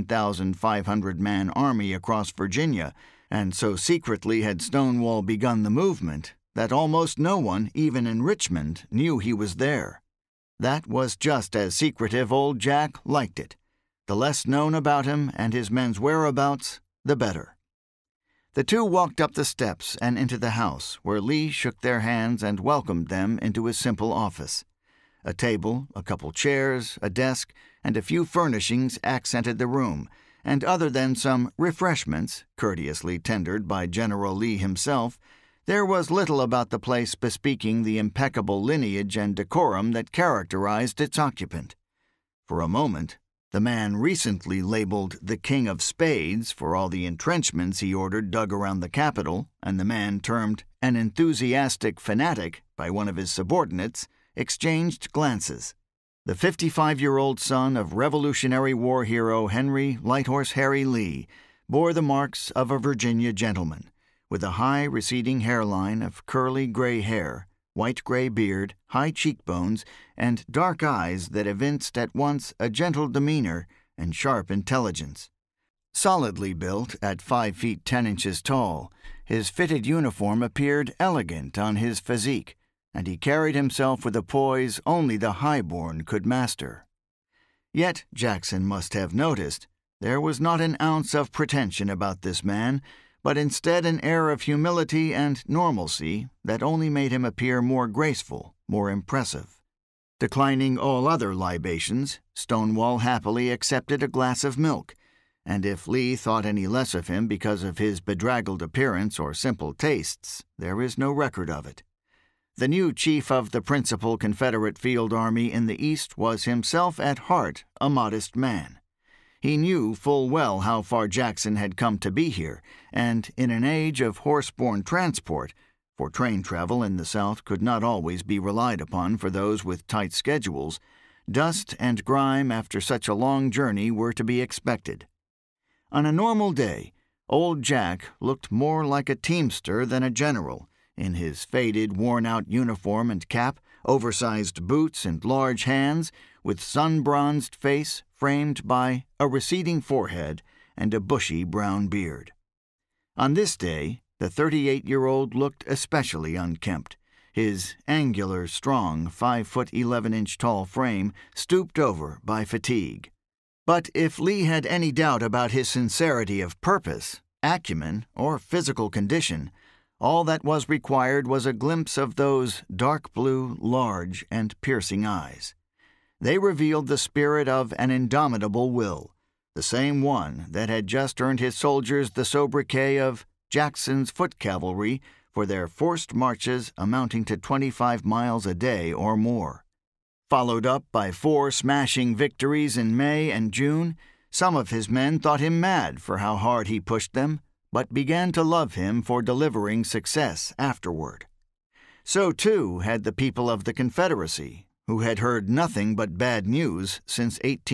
17,500-man army across Virginia, and so secretly had Stonewall begun the movement, that almost no one, even in Richmond, knew he was there. That was just as secretive old Jack liked it. The less known about him and his men's whereabouts, the better. The two walked up the steps and into the house, where Lee shook their hands and welcomed them into his simple office. A table, a couple chairs, a desk, and a few furnishings accented the room, and other than some refreshments, courteously tendered by General Lee himself, there was little about the place bespeaking the impeccable lineage and decorum that characterized its occupant. For a moment, the man recently labeled the King of Spades for all the entrenchments he ordered dug around the Capitol, and the man termed an enthusiastic fanatic by one of his subordinates, exchanged glances. The 55-year-old son of Revolutionary War hero Henry Lighthorse Harry Lee bore the marks of a Virginia gentleman, with a high receding hairline of curly gray hair, white-gray beard, high cheekbones, and dark eyes that evinced at once a gentle demeanor and sharp intelligence. Solidly built at 5 feet 10 inches tall, his fitted uniform appeared elegant on his physique, and he carried himself with a poise only the high-born could master. Yet, Jackson must have noticed, there was not an ounce of pretension about this man, but instead an air of humility and normalcy that only made him appear more graceful, more impressive. Declining all other libations, Stonewall happily accepted a glass of milk, and if Lee thought any less of him because of his bedraggled appearance or simple tastes, there is no record of it. the new chief of the principal Confederate field army in the East was himself at heart a modest man. He knew full well how far Jackson had come to be here, and in an age of horse-borne transport, for train travel in the South could not always be relied upon for those with tight schedules, dust and grime after such a long journey were to be expected. On a normal day, old Jack looked more like a teamster than a general, in his faded, worn-out uniform and cap, oversized boots and large hands, with sun-bronzed face framed by a receding forehead and a bushy brown beard. On this day, the 38-year-old looked especially unkempt, his angular, strong, 5'11" tall frame stooped over by fatigue. But if Lee had any doubt about his sincerity of purpose, acumen, or physical condition, all that was required was a glimpse of those dark blue, large, and piercing eyes. They revealed the spirit of an indomitable will, the same one that had just earned his soldiers the sobriquet of Jackson's Foot Cavalry for their forced marches amounting to 25 miles a day or more. Followed up by 4 smashing victories in May and June, some of his men thought him mad for how hard he pushed them, but began to love him for delivering success afterward. So, too, had the people of the Confederacy, who had heard nothing but bad news since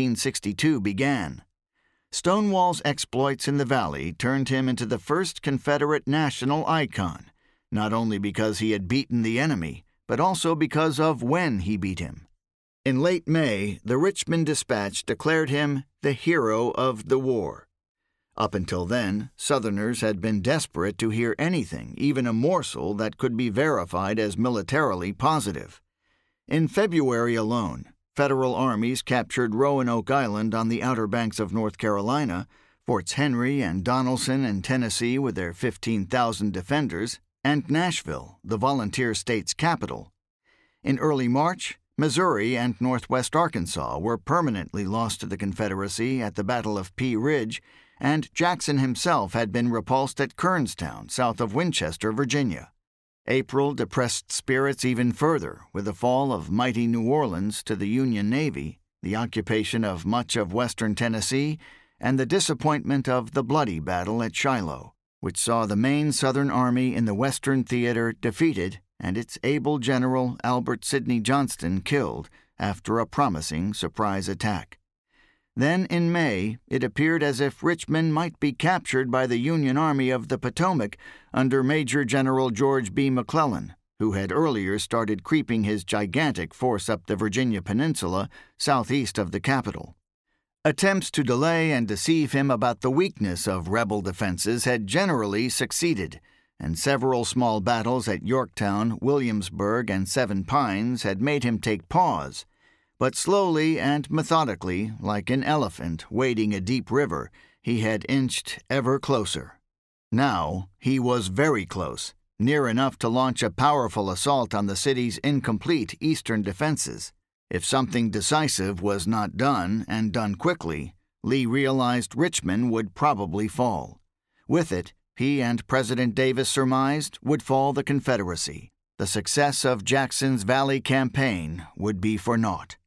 1862 began. Stonewall's exploits in the Valley turned him into the first Confederate national icon, not only because he had beaten the enemy, but also because of when he beat him. In late May, the Richmond Dispatch declared him the hero of the war. Up until then, Southerners had been desperate to hear anything, even a morsel that could be verified as militarily positive. In February alone, Federal armies captured Roanoke Island on the Outer Banks of North Carolina, Forts Henry and Donelson in Tennessee with their 15,000 defenders, and Nashville, the volunteer state's capital. In early March, Missouri and northwest Arkansas were permanently lost to the Confederacy at the Battle of Pea Ridge, and Jackson himself had been repulsed at Kernstown, south of Winchester, Virginia. April depressed spirits even further with the fall of mighty New Orleans to the Union Navy, the occupation of much of western Tennessee, and the disappointment of the bloody battle at Shiloh, which saw the main Southern Army in the Western Theater defeated and its able general Albert Sidney Johnston killed after a promising surprise attack. Then, in May, it appeared as if Richmond might be captured by the Union Army of the Potomac under Major General George B. McClellan, who had earlier started creeping his gigantic force up the Virginia Peninsula southeast of the capital. Attempts to delay and deceive him about the weakness of rebel defenses had generally succeeded, and several small battles at Yorktown, Williamsburg, and Seven Pines had made him take pause. But slowly and methodically, like an elephant wading a deep river, he had inched ever closer. Now he was very close, near enough to launch a powerful assault on the city's incomplete eastern defenses. If something decisive was not done, and done quickly, Lee realized Richmond would probably fall. With it, he and President Davis surmised, would fall the Confederacy. The success of Jackson's Valley campaign would be for naught.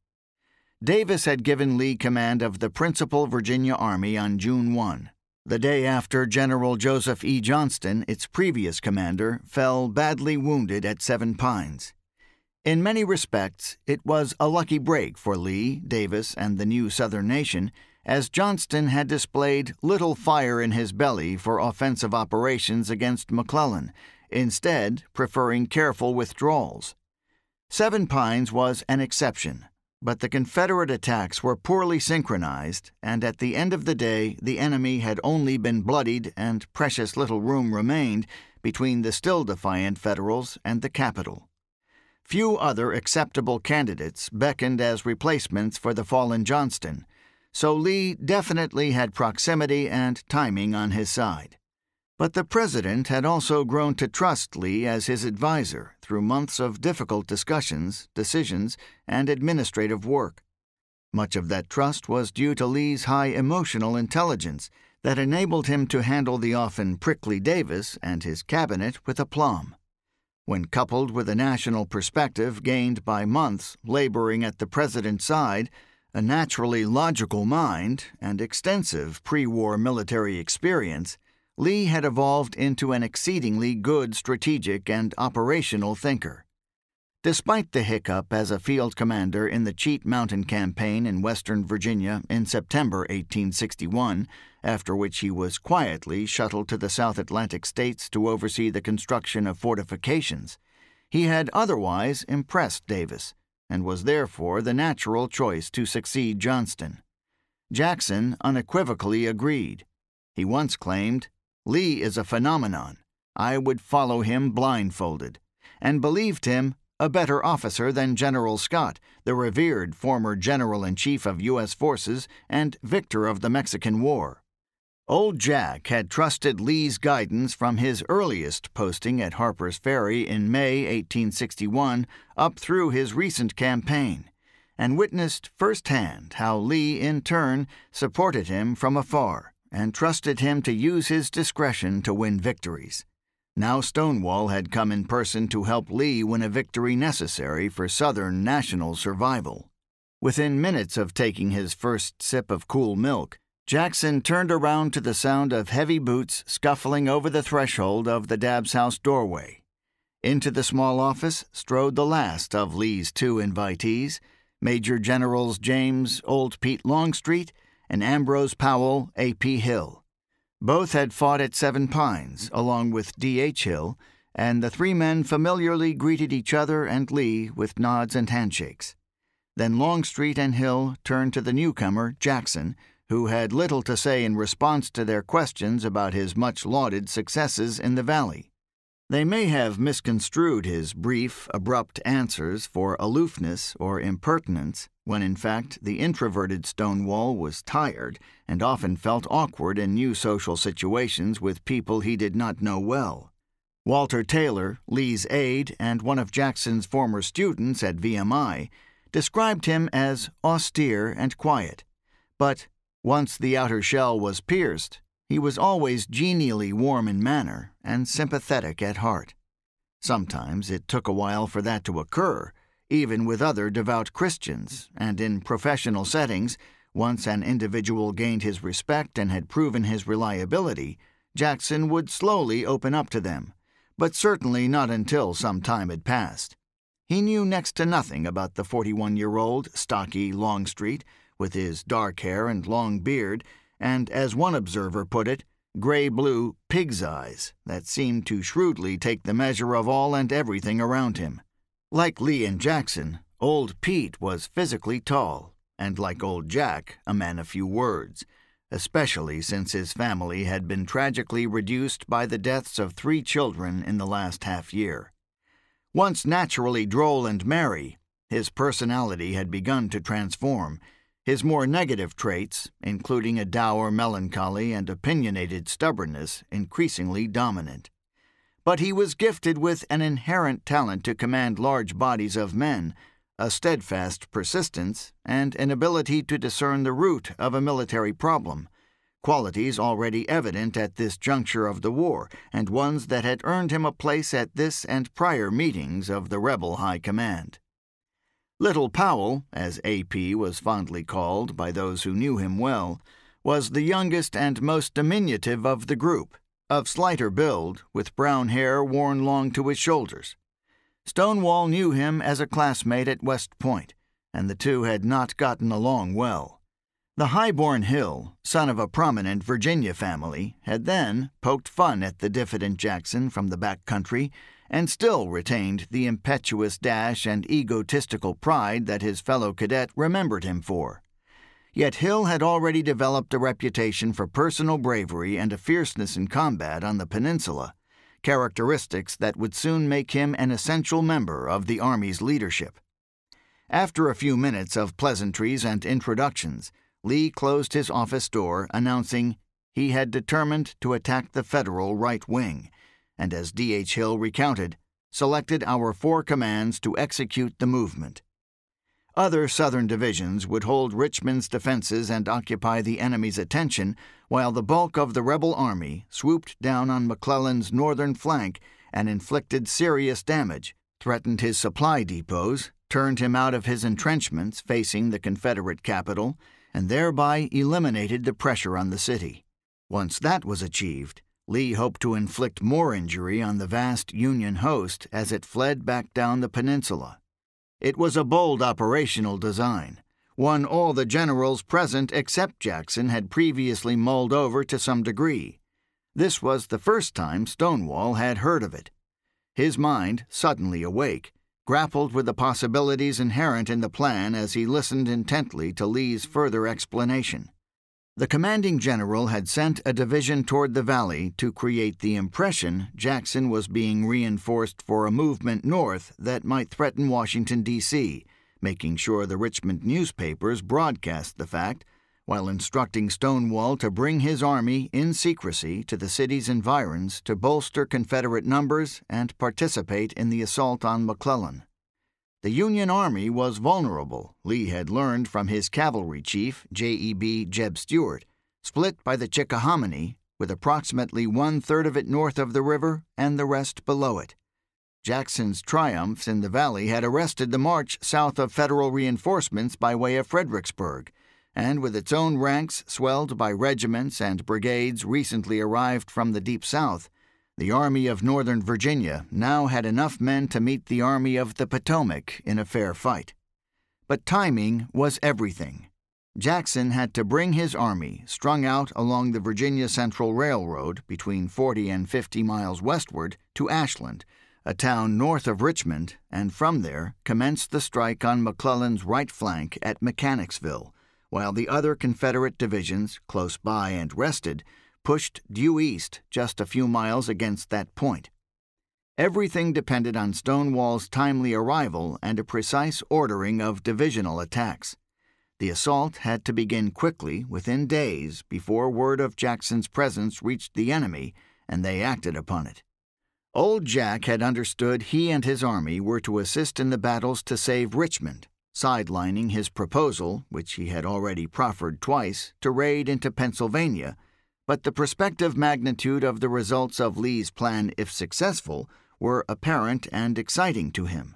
Davis had given Lee command of the principal Virginia Army on June 1, the day after General Joseph E. Johnston, its previous commander, fell badly wounded at Seven Pines. In many respects, it was a lucky break for Lee, Davis, and the new Southern nation, as Johnston had displayed little fire in his belly for offensive operations against McClellan, instead preferring careful withdrawals. Seven Pines was an exception, but the Confederate attacks were poorly synchronized, and at the end of the day the enemy had only been bloodied and precious little room remained between the still defiant Federals and the capital. Few other acceptable candidates beckoned as replacements for the fallen Johnston, so Lee definitely had proximity and timing on his side. But the President had also grown to trust Lee as his advisor through months of difficult discussions, decisions, and administrative work. Much of that trust was due to Lee's high emotional intelligence that enabled him to handle the often prickly Davis and his cabinet with aplomb. when coupled with a national perspective gained by months laboring at the president's side, a naturally logical mind, and extensive pre-war military experience, Lee had evolved into an exceedingly good strategic and operational thinker. Despite the hiccup as a field commander in the Cheat Mountain Campaign in Western Virginia in September 1861, after which he was quietly shuttled to the South Atlantic states to oversee the construction of fortifications, he had otherwise impressed Davis, and was therefore the natural choice to succeed Johnston. Jackson unequivocally agreed. He once claimed, "Lee is a phenomenon. I would follow him blindfolded," and believed him a better officer than General Scott, the revered former General-in-Chief of U.S. forces and victor of the Mexican War. Old Jack had trusted Lee's guidance from his earliest posting at Harper's Ferry in May 1861 up through his recent campaign, and witnessed firsthand how Lee in turn supported him from afar and trusted him to use his discretion to win victories. Now Stonewall had come in person to help Lee win a victory necessary for Southern national survival. Within minutes of taking his first sip of cool milk, Jackson turned around to the sound of heavy boots scuffling over the threshold of the Dabbs house doorway. Into the small office strode the last of Lee's two invitees, Major Generals James Old Pete Longstreet and Ambrose Powell A.P. Hill. Both had fought at Seven Pines, along with D.H. Hill, and the three men familiarly greeted each other and Lee with nods and handshakes. Then Longstreet and Hill turned to the newcomer, Jackson, who had little to say in response to their questions about his much-lauded successes in the Valley. They may have misconstrued his brief, abrupt answers for aloofness or impertinence, when in fact the introverted Stonewall was tired and often felt awkward in new social situations with people he did not know well. Walter Taylor, Lee's aide and one of Jackson's former students at VMI, described him as austere and quiet, but once the outer shell was pierced, he was always genially warm in manner and sympathetic at heart. Sometimes it took a while for that to occur, even with other devout Christians, and in professional settings, once an individual gained his respect and had proven his reliability, Jackson would slowly open up to them, but certainly not until some time had passed. He knew next to nothing about the 41-year-old, stocky Longstreet, with his dark hair and long beard, and, as one observer put it, gray-blue pig's eyes that seemed to shrewdly take the measure of all and everything around him. Like Lee and Jackson, Old Pete was physically tall, and like Old Jack, a man of few words, especially since his family had been tragically reduced by the deaths of 3 children in the last half-year. Once naturally droll and merry, his personality had begun to transform, his more negative traits, including a dour melancholy and opinionated stubbornness, increasingly dominant. But he was gifted with an inherent talent to command large bodies of men, a steadfast persistence, and an ability to discern the root of a military problem, qualities already evident at this juncture of the war, and ones that had earned him a place at this and prior meetings of the rebel high command. Little Powell, as A.P. was fondly called by those who knew him well, was the youngest and most diminutive of the group, of slighter build, with brown hair worn long to his shoulders. Stonewall knew him as a classmate at West Point, and the two had not gotten along well. The high-born Hill, son of a prominent Virginia family, had then poked fun at the diffident Jackson from the back country, and still retained the impetuous dash and egotistical pride that his fellow cadet remembered him for. Yet Hill had already developed a reputation for personal bravery and a fierceness in combat on the peninsula, characteristics that would soon make him an essential member of the Army's leadership. After a few minutes of pleasantries and introductions, Lee closed his office door, announcing he had determined to attack the Federal right wing, and as D.H. Hill recounted, selected our 4 commands to execute the movement. Other Southern divisions would hold Richmond's defenses and occupy the enemy's attention, while the bulk of the rebel army swooped down on McClellan's northern flank and inflicted serious damage, threatened his supply depots, turned him out of his entrenchments facing the Confederate capital, and thereby eliminated the pressure on the city. Once that was achieved, Lee hoped to inflict more injury on the vast Union host as it fled back down the peninsula. It was a bold operational design, one all the generals present except Jackson had previously mulled over to some degree. This was the first time Stonewall had heard of it. His mind, suddenly awake, grappled with the possibilities inherent in the plan as he listened intently to Lee's further explanation. The commanding general had sent a division toward the valley to create the impression Jackson was being reinforced for a movement north that might threaten Washington, D.C., making sure the Richmond newspapers broadcast the fact, while instructing Stonewall to bring his army in secrecy to the city's environs to bolster Confederate numbers and participate in the assault on McClellan. The Union Army was vulnerable, Lee had learned from his cavalry chief, J.E.B. Jeb Stuart, split by the Chickahominy, with approximately one-third of it north of the river and the rest below it. Jackson's triumphs in the valley had arrested the march south of Federal reinforcements by way of Fredericksburg, and with its own ranks swelled by regiments and brigades recently arrived from the Deep South, the Army of Northern Virginia now had enough men to meet the Army of the Potomac in a fair fight. But timing was everything. Jackson had to bring his army, strung out along the Virginia Central Railroad between 40 and 50 miles westward, to Ashland, a town north of Richmond, and from there commence the strike on McClellan's right flank at Mechanicsville, while the other Confederate divisions, close by and rested, pushed due east just a few miles against that point. Everything depended on Stonewall's timely arrival and a precise ordering of divisional attacks. The assault had to begin quickly, within days, before word of Jackson's presence reached the enemy, and they acted upon it. Old Jack had understood he and his army were to assist in the battles to save Richmond, sidelining his proposal, which he had already proffered twice, to raid into Pennsylvania, but the prospective magnitude of the results of Lee's plan, if successful, were apparent and exciting to him.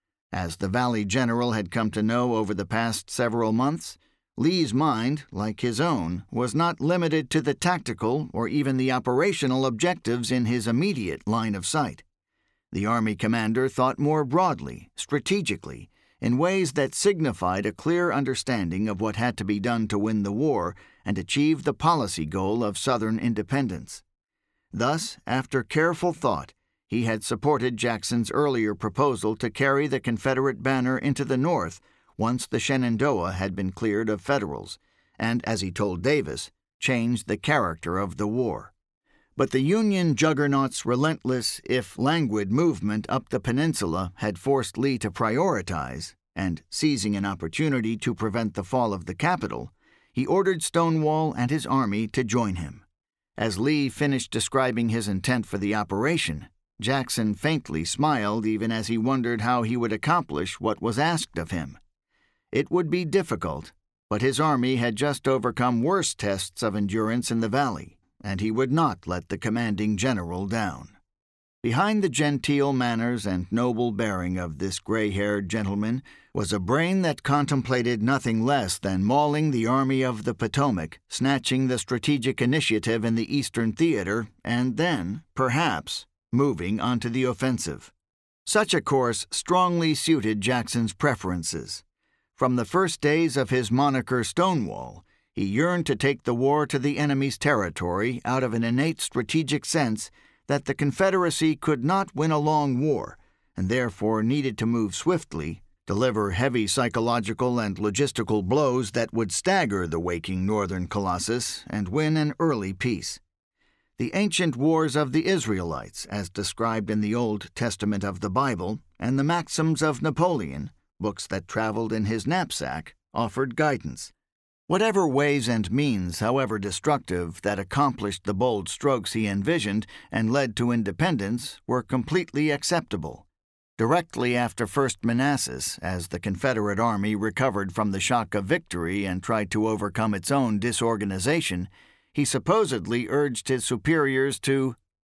As the Valley general had come to know over the past several months, Lee's mind, like his own, was not limited to the tactical or even the operational objectives in his immediate line of sight. The Army commander thought more broadly, strategically, in ways that signified a clear understanding of what had to be done to win the war and achieve the policy goal of Southern independence. Thus, after careful thought, he had supported Jackson's earlier proposal to carry the Confederate banner into the North once the Shenandoah had been cleared of Federals, and, as he told Davis, changed the character of the war. But the Union juggernaut's relentless, if languid, movement up the peninsula had forced Lee to prioritize, and, seizing an opportunity to prevent the fall of the capital, he ordered Stonewall and his army to join him. As Lee finished describing his intent for the operation, Jackson faintly smiled even as he wondered how he would accomplish what was asked of him. It would be difficult, but his army had just overcome worse tests of endurance in the valley, and he would not let the commanding general down. Behind the genteel manners and noble bearing of this gray-haired gentleman was a brain that contemplated nothing less than mauling the Army of the Potomac, snatching the strategic initiative in the Eastern Theater, and then, perhaps, moving onto the offensive. Such a course strongly suited Jackson's preferences. From the first days of his moniker Stonewall, he yearned to take the war to the enemy's territory out of an innate strategic sense that the Confederacy could not win a long war, and therefore needed to move swiftly, deliver heavy psychological and logistical blows that would stagger the waking Northern Colossus, and win an early peace. The ancient wars of the Israelites, as described in the Old Testament of the Bible, and the maxims of Napoleon, books that traveled in his knapsack, offered guidance. Whatever ways and means, however destructive, that accomplished the bold strokes he envisioned and led to independence were completely acceptable. Directly after First Manassas, as the Confederate Army recovered from the shock of victory and tried to overcome its own disorganization, he supposedly urged his superiors to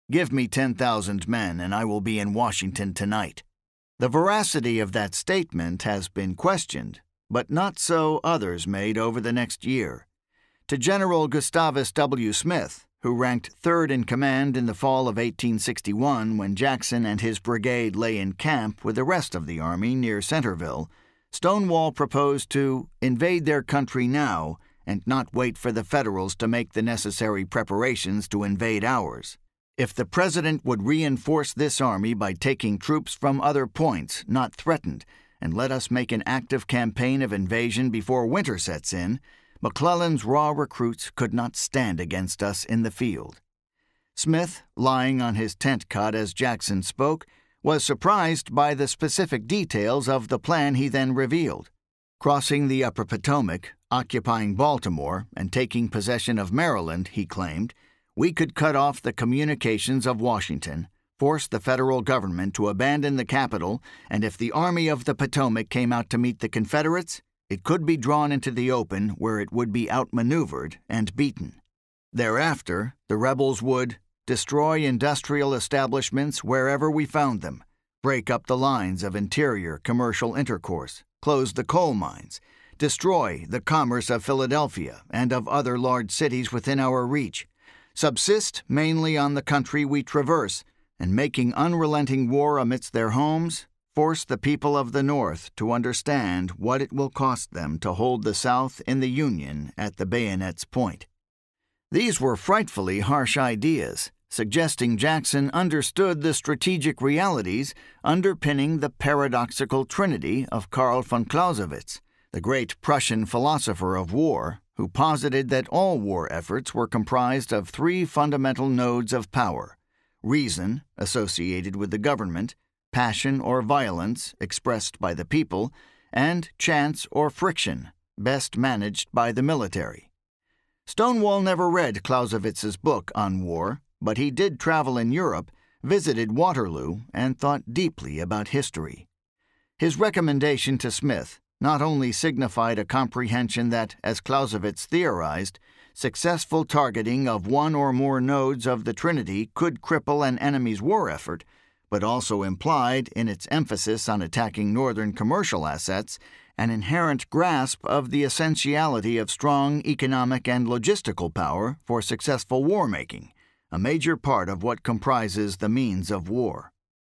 Give me 10,000 men and I will be in Washington tonight. The veracity of that statement has been questioned, but not so others made over the next year. To General Gustavus W. Smith, who ranked third in command in the fall of 1861 when Jackson and his brigade lay in camp with the rest of the army near Centerville, Stonewall proposed to invade their country now and not wait for the Federals to make the necessary preparations to invade ours. If the President would reinforce this army by taking troops from other points not threatened and let us make an active campaign of invasion before winter sets in, McClellan's raw recruits could not stand against us in the field. Smith, lying on his tent cot as Jackson spoke, was surprised by the specific details of the plan he then revealed. Crossing the upper Potomac, occupying Baltimore, and taking possession of Maryland, he claimed, we could cut off the communications of Washington, force the federal government to abandon the capital, and if the Army of the Potomac came out to meet the Confederates, it could be drawn into the open where it would be outmaneuvered and beaten. Thereafter, the rebels would destroy industrial establishments wherever we found them, break up the lines of interior commercial intercourse, close the coal mines, destroy the commerce of Philadelphia and of other large cities within our reach, subsist mainly on the country we traverse, and making unrelenting war amidst their homes, force the people of the North to understand what it will cost them to hold the South in the Union at the bayonet's point. These were frightfully harsh ideas, suggesting Jackson understood the strategic realities underpinning the paradoxical trinity of Karl von Clausewitz, the great Prussian philosopher of war, who posited that all war efforts were comprised of three fundamental nodes of power: reason, associated with the government, passion or violence, expressed by the people, and chance or friction, best managed by the military. Stonewall never read Clausewitz's book on war, but he did travel in Europe, visited Waterloo, and thought deeply about history. His recommendation to Smith not only signified a comprehension that, as Clausewitz theorized, successful targeting of one or more nodes of the Trinity could cripple an enemy's war effort, but also implied, in its emphasis on attacking northern commercial assets, an inherent grasp of the essentiality of strong economic and logistical power for successful war-making, a major part of what comprises the means of war.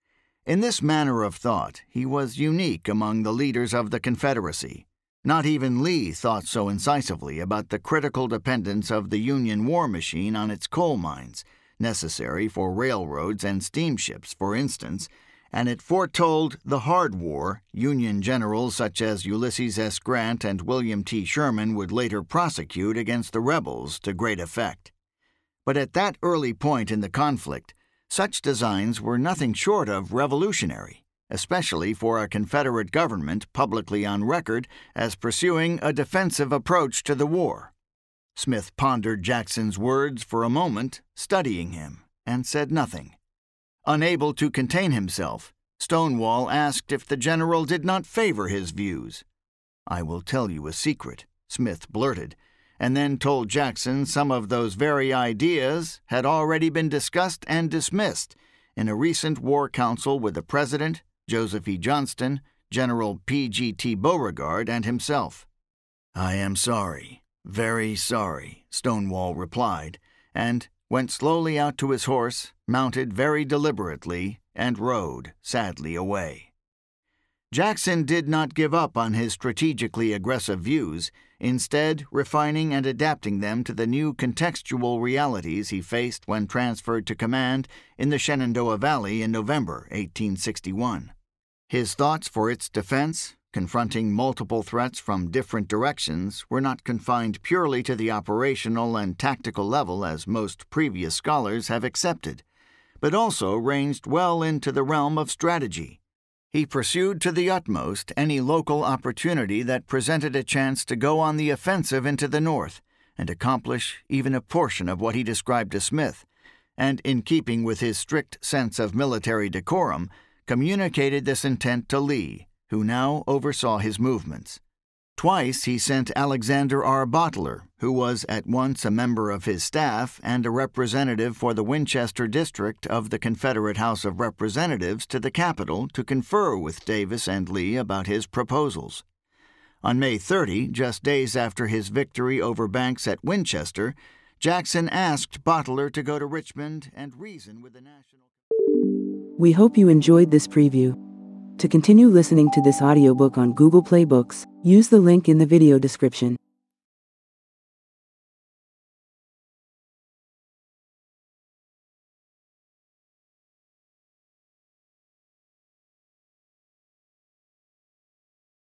In this manner of thought, he was unique among the leaders of the Confederacy. Not even Lee thought so incisively about the critical dependence of the Union war machine on its coal mines, necessary for railroads and steamships, for instance, and it foretold the hard war Union generals such as Ulysses S. Grant and William T. Sherman would later prosecute against the rebels to great effect. But at that early point in the conflict, such designs were nothing short of revolutionary, especially for a Confederate government publicly on record as pursuing a defensive approach to the war. Smith pondered Jackson's words for a moment, studying him, and said nothing. Unable to contain himself, Stonewall asked if the general did not favor his views. "I will tell you a secret," Smith blurted, and then told Jackson some of those very ideas had already been discussed and dismissed in a recent war council with the President, Joseph E. Johnston, General P.G.T. Beauregard, and himself. "I am sorry, very sorry," Stonewall replied, and went slowly out to his horse, mounted very deliberately, and rode sadly away. Jackson did not give up on his strategically aggressive views, instead refining and adapting them to the new contextual realities he faced when transferred to command in the Shenandoah Valley in November 1861. His thoughts for its defense, confronting multiple threats from different directions, were not confined purely to the operational and tactical level as most previous scholars have accepted, but also ranged well into the realm of strategy. He pursued to the utmost any local opportunity that presented a chance to go on the offensive into the North and accomplish even a portion of what he described to Smith, and, in keeping with his strict sense of military decorum, communicated this intent to Lee, who now oversaw his movements. Twice he sent Alexander R. Boteler, who was at once a member of his staff and a representative for the Winchester District of the Confederate House of Representatives, to the Capitol to confer with Davis and Lee about his proposals. On May 30, just days after his victory over Banks at Winchester, Jackson asked Boteler to go to Richmond and reason with the national... We hope you enjoyed this preview. To continue listening to this audiobook on Google Play Books, use the link in the video description.